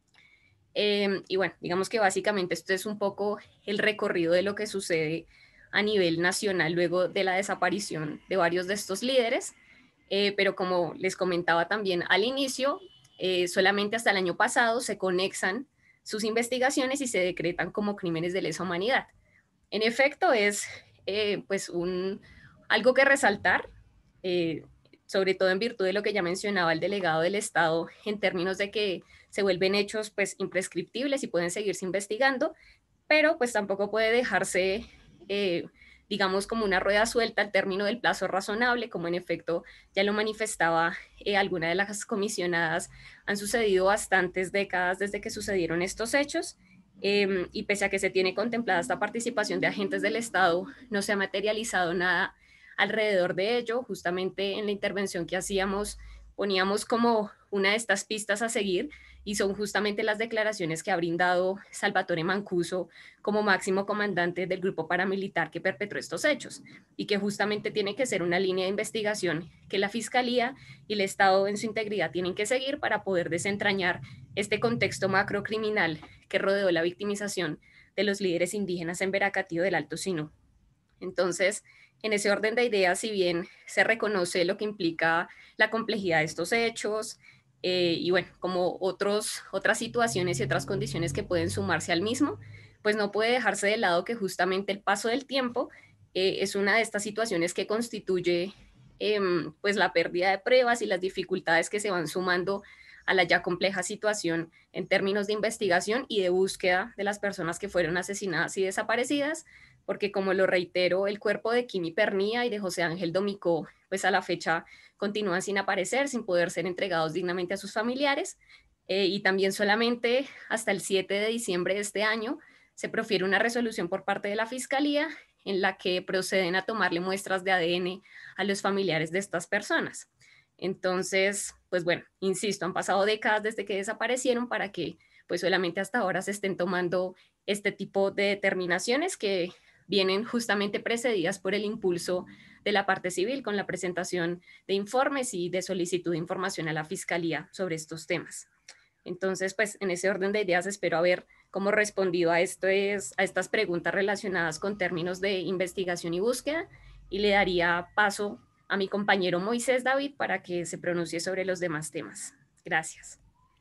F: Eh, y bueno, digamos que básicamente esto es un poco el recorrido de lo que sucede a nivel nacional luego de la desaparición de varios de estos líderes, eh, pero como les comentaba también al inicio, eh, solamente hasta el año pasado se conexan sus investigaciones y se decretan como crímenes de lesa humanidad. En efecto, es eh, pues un, algo que resaltar, eh, sobre todo en virtud de lo que ya mencionaba el delegado del Estado, en términos de que se vuelven hechos pues imprescriptibles y pueden seguirse investigando, pero pues tampoco puede dejarse, eh, digamos, como una rueda suelta al término del plazo razonable, como en efecto ya lo manifestaba eh, alguna de las comisionadas. Han sucedido bastantes décadas desde que sucedieron estos hechos, eh, y pese a que se tiene contemplada esta participación de agentes del Estado, no se ha materializado nada alrededor de ello. Justamente en la intervención que hacíamos poníamos como una de estas pistas a seguir y son justamente las declaraciones que ha brindado Salvatore Mancuso como máximo comandante del grupo paramilitar que perpetró estos hechos y que justamente tiene que ser una línea de investigación que la Fiscalía y el Estado en su integridad tienen que seguir para poder desentrañar este contexto macrocriminal que rodeó la victimización de los líderes indígenas en Veracatío del Alto Sinú. Entonces, en ese orden de ideas, si bien se reconoce lo que implica la complejidad de estos hechos, eh, y bueno, como otros, otras situaciones y otras condiciones que pueden sumarse al mismo, pues no puede dejarse de lado que justamente el paso del tiempo eh, es una de estas situaciones que constituye eh, pues la pérdida de pruebas y las dificultades que se van sumando a la ya compleja situación en términos de investigación y de búsqueda de las personas que fueron asesinadas y desaparecidas, porque como lo reitero, el cuerpo de Quimi Pernía y de José Ángel Domicó, pues a la fecha continúan sin aparecer, sin poder ser entregados dignamente a sus familiares, eh, y también solamente hasta el siete de diciembre de este año se profiere una resolución por parte de la Fiscalía en la que proceden a tomarle muestras de A D N a los familiares de estas personas. Entonces, pues bueno, insisto, han pasado décadas desde que desaparecieron para que pues solamente hasta ahora se estén tomando este tipo de determinaciones que vienen justamente precedidas por el impulso de la parte civil con la presentación de informes y de solicitud de información a la Fiscalía sobre estos temas. Entonces, pues en ese orden de ideas espero haber como respondido a, esto es, a estas preguntas relacionadas con términos de investigación y búsqueda, y le daría paso a mi compañero Moisés David para que se pronuncie sobre los demás temas. Gracias.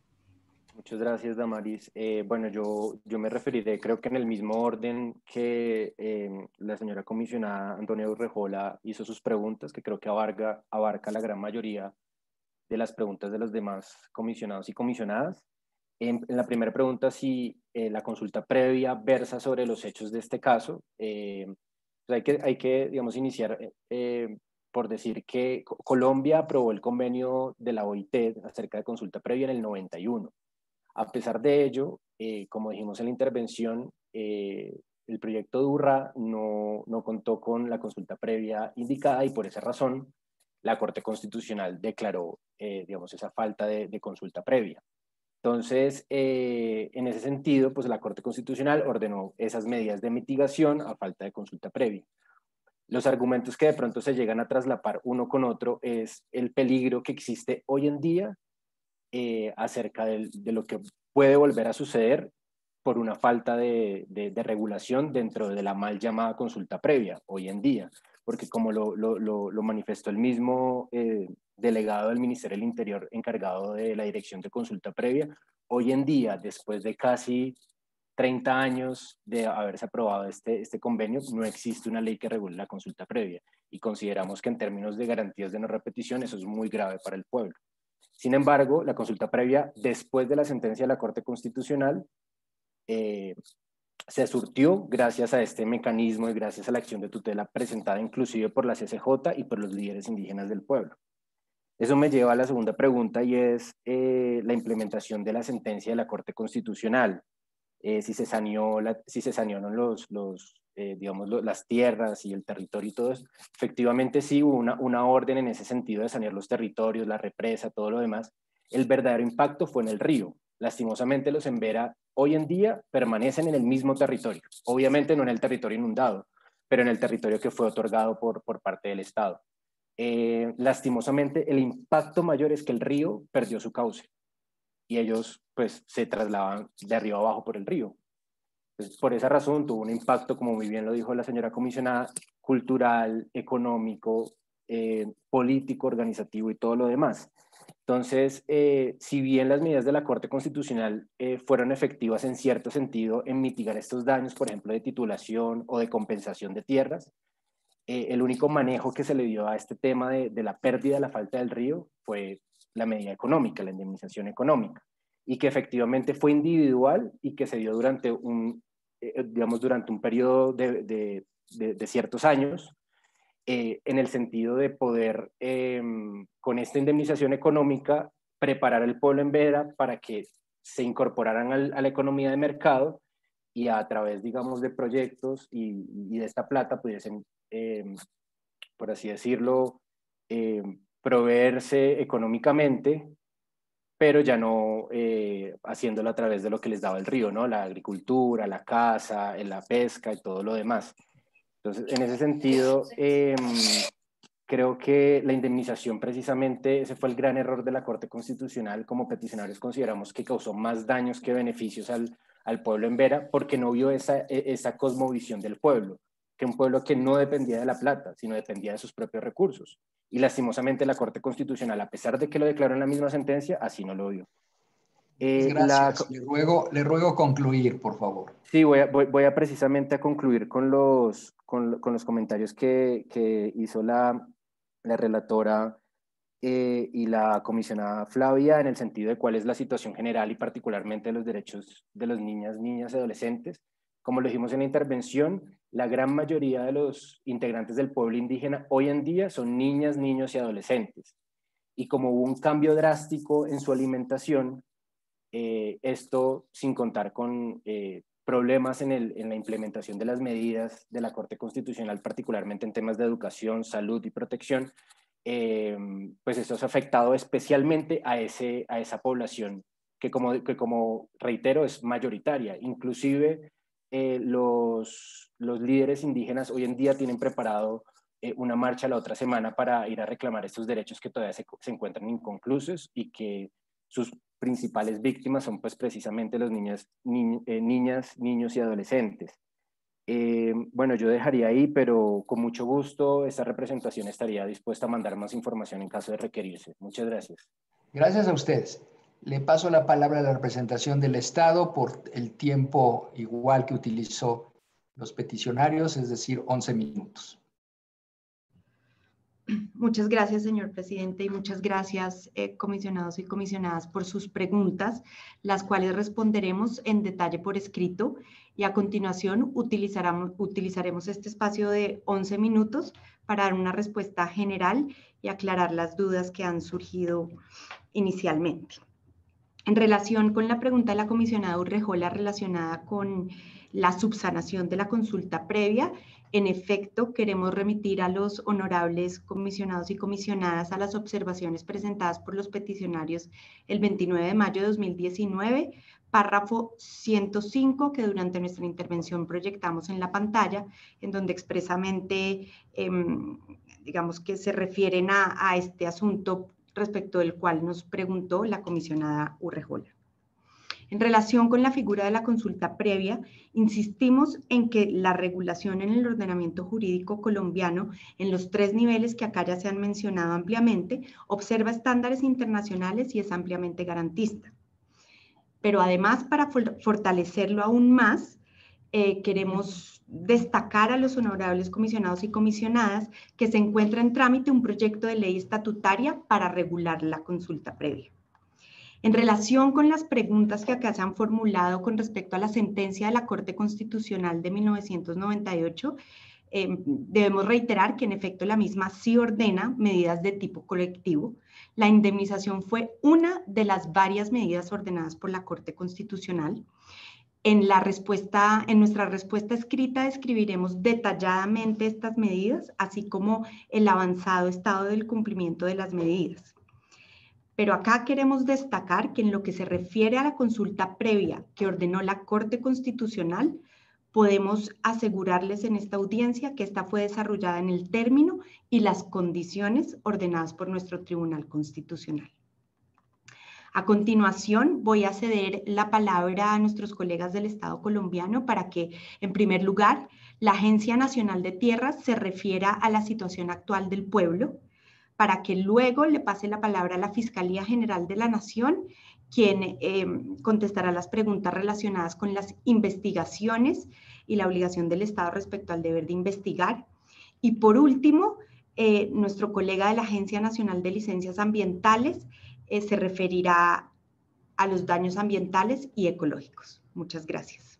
E: Muchas gracias, Damaris. Eh, bueno, yo, yo me referiré, creo que en el mismo orden que eh, la señora comisionada Antonia Urrejola hizo sus preguntas, que creo que abarca, abarca la gran mayoría de las preguntas de los demás comisionados y comisionadas. En, en la primera pregunta, si eh, la consulta previa versa sobre los hechos de este caso, eh, pues hay, que, hay que, digamos, iniciar eh, por decir que Colombia aprobó el convenio de la O I T acerca de consulta previa en el noventa y uno. A pesar de ello, eh, como dijimos en la intervención, eh, el proyecto DURRA no, no contó con la consulta previa indicada y por esa razón la Corte Constitucional declaró, eh, digamos, esa falta de, de consulta previa. Entonces, eh, en ese sentido, pues la Corte Constitucional ordenó esas medidas de mitigación a falta de consulta previa. Los argumentos que de pronto se llegan a traslapar uno con otro es el peligro que existe hoy en día Eh, acerca de, de lo que puede volver a suceder por una falta de, de, de regulación dentro de la mal llamada consulta previa hoy en día, porque como lo, lo, lo, lo manifestó el mismo eh, delegado del Ministerio del Interior encargado de la dirección de consulta previa, hoy en día, después de casi treinta años de haberse aprobado este, este convenio, no existe una ley que regule la consulta previa y consideramos que en términos de garantías de no repetición eso es muy grave para el pueblo. Sin embargo, la consulta previa, después de la sentencia de la Corte Constitucional, eh, se surtió gracias a este mecanismo y gracias a la acción de tutela presentada inclusive por la C C J y por los líderes indígenas del pueblo. Eso me lleva a la segunda pregunta y es eh, la implementación de la sentencia de la Corte Constitucional. Eh, si se saneó la, si se sanearon los, los, eh, digamos, lo, las tierras y el territorio y todo eso. Efectivamente sí hubo una, una orden en ese sentido de sanear los territorios, la represa, todo lo demás. El verdadero impacto fue en el río. Lastimosamente los Embera hoy en día permanecen en el mismo territorio. Obviamente no en el territorio inundado, pero en el territorio que fue otorgado por, por parte del Estado. Eh, lastimosamente el impacto mayor es que el río perdió su cauce y ellos pues se trasladan de arriba abajo por el río. Entonces, por esa razón tuvo un impacto, como muy bien lo dijo la señora comisionada, cultural, económico, eh, político, organizativo y todo lo demás. Entonces, eh, si bien las medidas de la Corte Constitucional eh, fueron efectivas en cierto sentido en mitigar estos daños, por ejemplo, de titulación o de compensación de tierras, eh, el único manejo que se le dio a este tema de, de la pérdida, la falta del río, fue la medida económica, la indemnización económica, y que efectivamente fue individual y que se dio durante un, eh, digamos, durante un periodo de, de, de, de ciertos años, eh, en el sentido de poder, eh, con esta indemnización económica, preparar al pueblo embera para que se incorporaran al, a la economía de mercado y a través, digamos, de proyectos y, y de esta plata pudiesen, eh, por así decirlo, eh, proveerse económicamente, pero ya no eh, haciéndolo a través de lo que les daba el río, ¿no? La agricultura, la caza, la pesca y todo lo demás. Entonces, en ese sentido, eh, creo que la indemnización precisamente, ese fue el gran error de la Corte Constitucional. Como peticionarios consideramos que causó más daños que beneficios al, al pueblo embera, porque no vio esa, esa cosmovisión del pueblo, que un pueblo que no dependía de la plata, sino dependía de sus propios recursos. Y lastimosamente la Corte Constitucional, a pesar de que lo declaró en la misma sentencia, así no lo vio.
A: Eh, Gracias. La... Le, ruego, le ruego concluir, por favor.
E: Sí, voy a, voy, voy a precisamente a concluir con los, con, con los comentarios que, que hizo la, la relatora eh, y la comisionada Flavia en el sentido de cuál es la situación general y particularmente de los derechos de las niñas, niñas y adolescentes. Como lo dijimos en la intervención, la gran mayoría de los integrantes del pueblo indígena hoy en día son niñas, niños y adolescentes. Y como hubo un cambio drástico en su alimentación, eh, esto sin contar con eh, problemas en, el, en la implementación de las medidas de la Corte Constitucional, particularmente en temas de educación, salud y protección, eh, pues eso ha afectado especialmente a, ese, a esa población que como, que como reitero es mayoritaria. Inclusive eh, los, los líderes indígenas hoy en día tienen preparado eh, una marcha la otra semana para ir a reclamar estos derechos que todavía se, se encuentran inconclusos y que sus principales víctimas son pues precisamente los niñas, ni, eh, niñas, niños y adolescentes. Eh, bueno, yo dejaría ahí, pero con mucho gusto esta representación estaría dispuesta a mandar más información en caso de requerirse. Muchas gracias.
A: Gracias a ustedes. Le paso la palabra a la representación del Estado por el tiempo igual que utilizó los peticionarios, es decir, once minutos.
H: Muchas gracias, señor presidente, y muchas gracias, eh, comisionados y comisionadas, por sus preguntas, las cuales responderemos en detalle por escrito, y a continuación utilizaremos, utilizaremos este espacio de once minutos para dar una respuesta general y aclarar las dudas que han surgido inicialmente. En relación con la pregunta de la comisionada Urrejola relacionada con la subsanación de la consulta previa, en efecto, queremos remitir a los honorables comisionados y comisionadas a las observaciones presentadas por los peticionarios el veintinueve de mayo de dos mil diecinueve, párrafo ciento cinco, que durante nuestra intervención proyectamos en la pantalla, en donde expresamente, eh, digamos que se refieren a, a este asunto respecto del cual nos preguntó la comisionada Urrejola. En relación con la figura de la consulta previa, insistimos en que la regulación en el ordenamiento jurídico colombiano, en los tres niveles que acá ya se han mencionado ampliamente, observa estándares internacionales y es ampliamente garantista. Pero además, para fortalecerlo aún más, eh, queremos destacar a los honorables comisionados y comisionadas que se encuentra en trámite un proyecto de ley estatutaria para regular la consulta previa. En relación con las preguntas que acá se han formulado con respecto a la sentencia de la Corte Constitucional de mil novecientos noventa y ocho, eh, debemos reiterar que en efecto la misma sí ordena medidas de tipo colectivo. La indemnización fue una de las varias medidas ordenadas por la Corte Constitucional. En, la respuesta, en nuestra respuesta escrita describiremos detalladamente estas medidas, así como el avanzado estado del cumplimiento de las medidas. Pero acá queremos destacar que en lo que se refiere a la consulta previa que ordenó la Corte Constitucional, podemos asegurarles en esta audiencia que esta fue desarrollada en el término y las condiciones ordenadas por nuestro Tribunal Constitucional. A continuación, voy a ceder la palabra a nuestros colegas del Estado colombiano para que, en primer lugar, la Agencia Nacional de Tierras se refiera a la situación actual del pueblo, para que luego le pase la palabra a la Fiscalía General de la Nación, quien eh, contestará las preguntas relacionadas con las investigaciones y la obligación del Estado respecto al deber de investigar. Y por último, eh, nuestro colega de la Agencia Nacional de Licencias Ambientales eh, se referirá a los daños ambientales y ecológicos. Muchas gracias.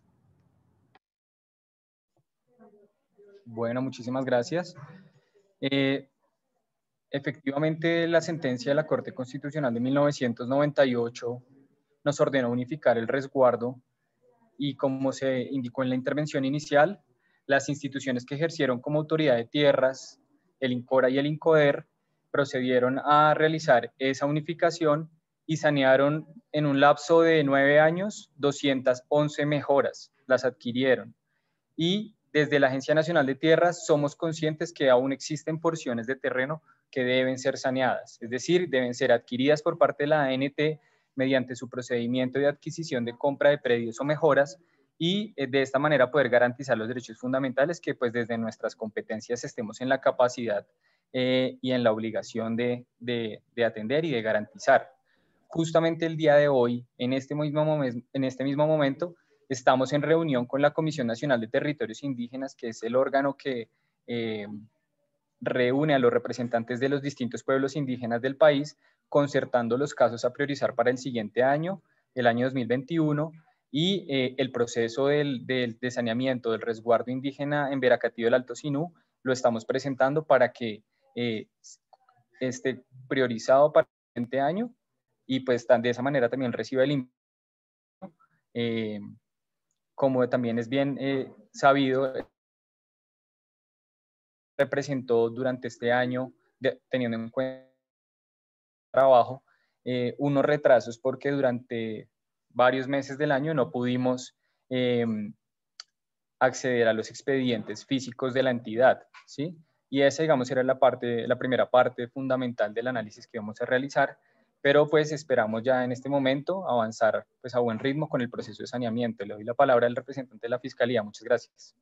J: Bueno, muchísimas gracias. Eh, Efectivamente, la sentencia de la Corte Constitucional de mil novecientos noventa y ocho nos ordenó unificar el resguardo y, como se indicó en la intervención inicial, las instituciones que ejercieron como autoridad de tierras, el INCORA y el INCODER, procedieron a realizar esa unificación y sanearon en un lapso de nueve años doscientas once mejoras, las adquirieron. Y desde la Agencia Nacional de Tierras somos conscientes que aún existen porciones de terreno que deben ser saneadas, es decir, deben ser adquiridas por parte de la A N T mediante su procedimiento de adquisición de compra de predios o mejoras y eh, de esta manera poder garantizar los derechos fundamentales que pues desde nuestras competencias estemos en la capacidad eh, y en la obligación de, de, de atender y de garantizar. Justamente el día de hoy, en este mismo, momen, en este mismo momento, estamos en reunión con la Comisión Nacional de Territorios Indígenas, que es el órgano que eh, reúne a los representantes de los distintos pueblos indígenas del país, concertando los casos a priorizar para el siguiente año, el año dos mil veintiuno, y eh, el proceso del, del, de saneamiento del resguardo indígena en Veracatío del Alto Sinú lo estamos presentando para que eh, esté priorizado para el siguiente año y pues de esa manera también reciba el eh, como también es bien eh, sabido, representó durante este año de, teniendo en cuenta el trabajo, eh, unos retrasos porque durante varios meses del año no pudimos eh, acceder a los expedientes físicos de la entidad, ¿sí? Y esa, digamos, era la, parte, la primera parte fundamental del análisis que vamos a realizar, pero pues esperamos ya en este momento avanzar pues a buen ritmo con el proceso de saneamiento. Le doy la palabra al representante de la Fiscalía. Muchas gracias.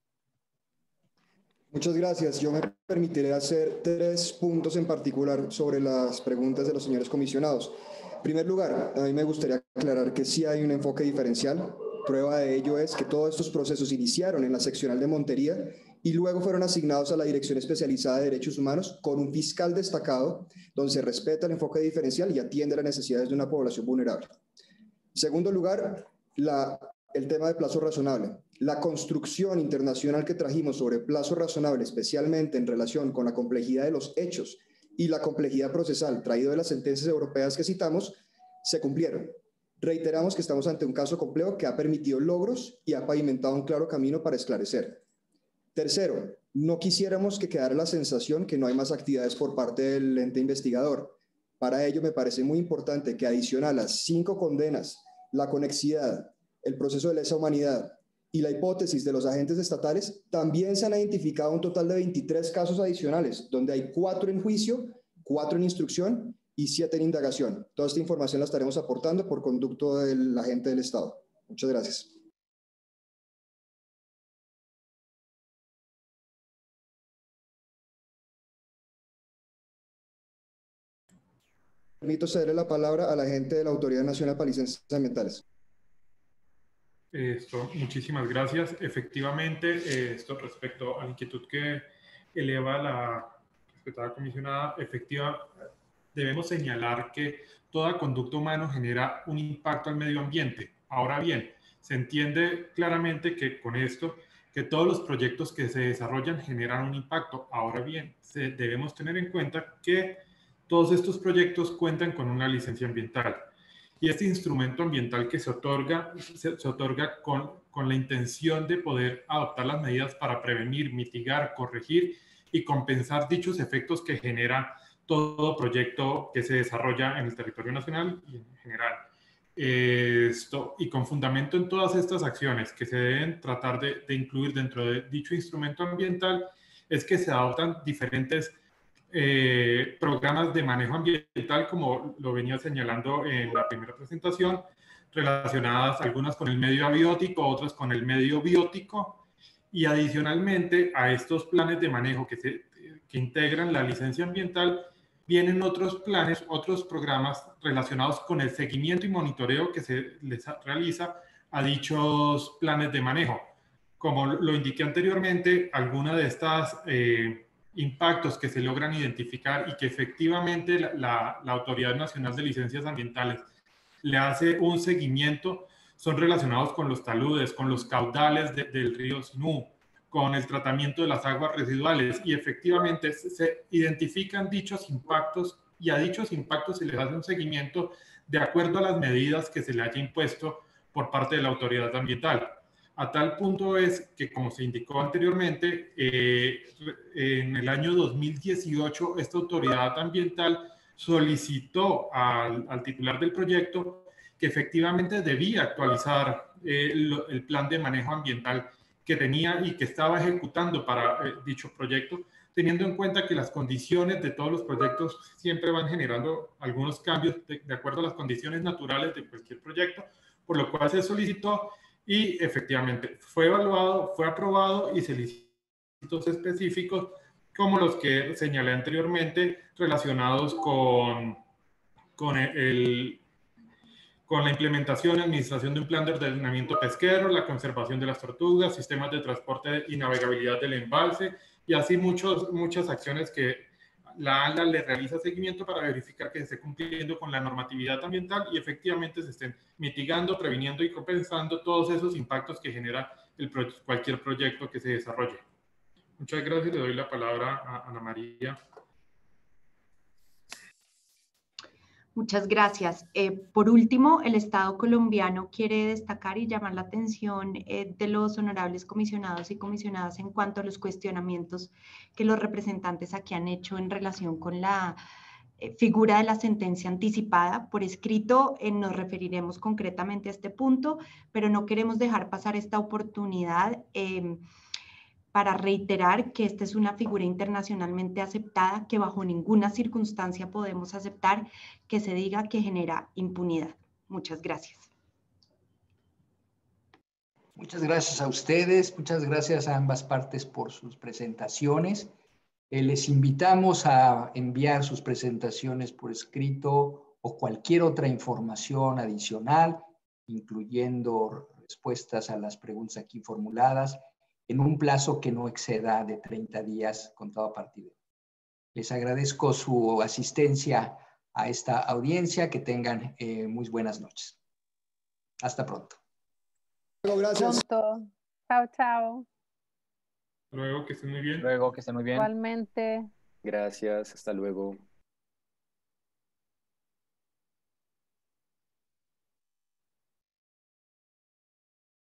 L: Muchas gracias. Yo me permitiré hacer tres puntos en particular sobre las preguntas de los señores comisionados. En primer lugar, a mí me gustaría aclarar que sí hay un enfoque diferencial. Prueba de ello es que todos estos procesos iniciaron en la seccional de Montería y luego fueron asignados a la Dirección Especializada de Derechos Humanos con un fiscal destacado donde se respeta el enfoque diferencial y atiende las necesidades de una población vulnerable. En segundo lugar, la, el tema de plazo razonable. La construcción internacional que trajimos sobre plazo razonable, especialmente en relación con la complejidad de los hechos y la complejidad procesal traído de las sentencias europeas que citamos, se cumplieron. Reiteramos que estamos ante un caso complejo que ha permitido logros y ha pavimentado un claro camino para esclarecer. Tercero, no quisiéramos que quedara la sensación que no hay más actividades por parte del ente investigador. Para ello me parece muy importante que adicional a las cinco condenas, la conexidad, el proceso de lesa humanidad y la hipótesis de los agentes estatales, también se han identificado un total de veintitrés casos adicionales, donde hay cuatro en juicio, cuatro en instrucción y siete en indagación. Toda esta información la estaremos aportando por conducto del agente del Estado. Muchas gracias. Permito cederle la palabra al agente de la Autoridad Nacional para Licencias Ambientales.
N: Esto, muchísimas gracias. Efectivamente, esto respecto a la inquietud que eleva la respetada comisionada, efectiva, debemos señalar que toda conducta humana genera un impacto al medio ambiente. Ahora bien, se entiende claramente que con esto, que todos los proyectos que se desarrollan generan un impacto. Ahora bien, se, debemos tener en cuenta que todos estos proyectos cuentan con una licencia ambiental. Y este instrumento ambiental que se otorga, se, se otorga con, con la intención de poder adoptar las medidas para prevenir, mitigar, corregir y compensar dichos efectos que genera todo proyecto que se desarrolla en el territorio nacional y en general. Esto, y con fundamento en todas estas acciones que se deben tratar de, de incluir dentro de dicho instrumento ambiental, es que se adoptan diferentes eh, programas de manejo ambiental, como lo venía señalando en la primera presentación, relacionadas algunas con el medio abiótico, otras con el medio biótico, y adicionalmente a estos planes de manejo que, se, que integran la licencia ambiental, vienen otros planes, otros programas relacionados con el seguimiento y monitoreo que se les realiza a dichos planes de manejo. Como lo indiqué anteriormente, algunos de estos eh, impactos que se logran identificar y que efectivamente la, la, la Autoridad Nacional de Licencias Ambientales le hace un seguimiento son relacionados con los taludes, con los caudales de, del río Sinú, con el tratamiento de las aguas residuales, y efectivamente se, se identifican dichos impactos y a dichos impactos se les hace un seguimiento de acuerdo a las medidas que se le haya impuesto por parte de la autoridad ambiental. A tal punto es que, como se indicó anteriormente, eh, en el año dos mil dieciocho esta autoridad ambiental solicitó al, al titular del proyecto que efectivamente debía actualizar eh, el, el plan de manejo ambiental que tenía y que estaba ejecutando para eh, dicho proyecto, teniendo en cuenta que las condiciones de todos los proyectos siempre van generando algunos cambios de, de acuerdo a las condiciones naturales de cualquier proyecto, por lo cual se solicitó y efectivamente fue evaluado, fue aprobado y se licitó específicos como los que señalé anteriormente relacionados con, con el con la implementación y administración de un plan de ordenamiento pesquero, la conservación de las tortugas, sistemas de transporte y navegabilidad del embalse, y así muchos, muchas acciones que la ANLA le realiza seguimiento para verificar que se esté cumpliendo con la normatividad ambiental y efectivamente se estén mitigando, previniendo y compensando todos esos impactos que genera el pro cualquier proyecto que se desarrolle. Muchas gracias, le doy la palabra a Ana María.
H: Muchas gracias. Eh, por último, el Estado colombiano quiere destacar y llamar la atención eh, de los honorables comisionados y comisionadas en cuanto a los cuestionamientos que los representantes aquí han hecho en relación con la eh, figura de la sentencia anticipada. Por escrito eh, nos referiremos concretamente a este punto, pero no queremos dejar pasar esta oportunidad eh, para reiterar que esta es una figura internacionalmente aceptada, que bajo ninguna circunstancia podemos aceptar que se diga que genera impunidad. Muchas gracias.
A: Muchas gracias a ustedes, muchas gracias a ambas partes por sus presentaciones. Eh, les invitamos a enviar sus presentaciones por escrito o cualquier otra información adicional, incluyendo respuestas a las preguntas aquí formuladas, en un plazo que no exceda de treinta días contado a partir de hoy. Les agradezco su asistencia a esta audiencia. Que tengan eh, muy buenas noches. Hasta pronto.
L: Gracias.
O: Pronto. Chao, chao.
N: Luego, que estén muy bien.
E: Luego, que estén muy bien.
O: Igualmente.
E: Gracias, hasta luego.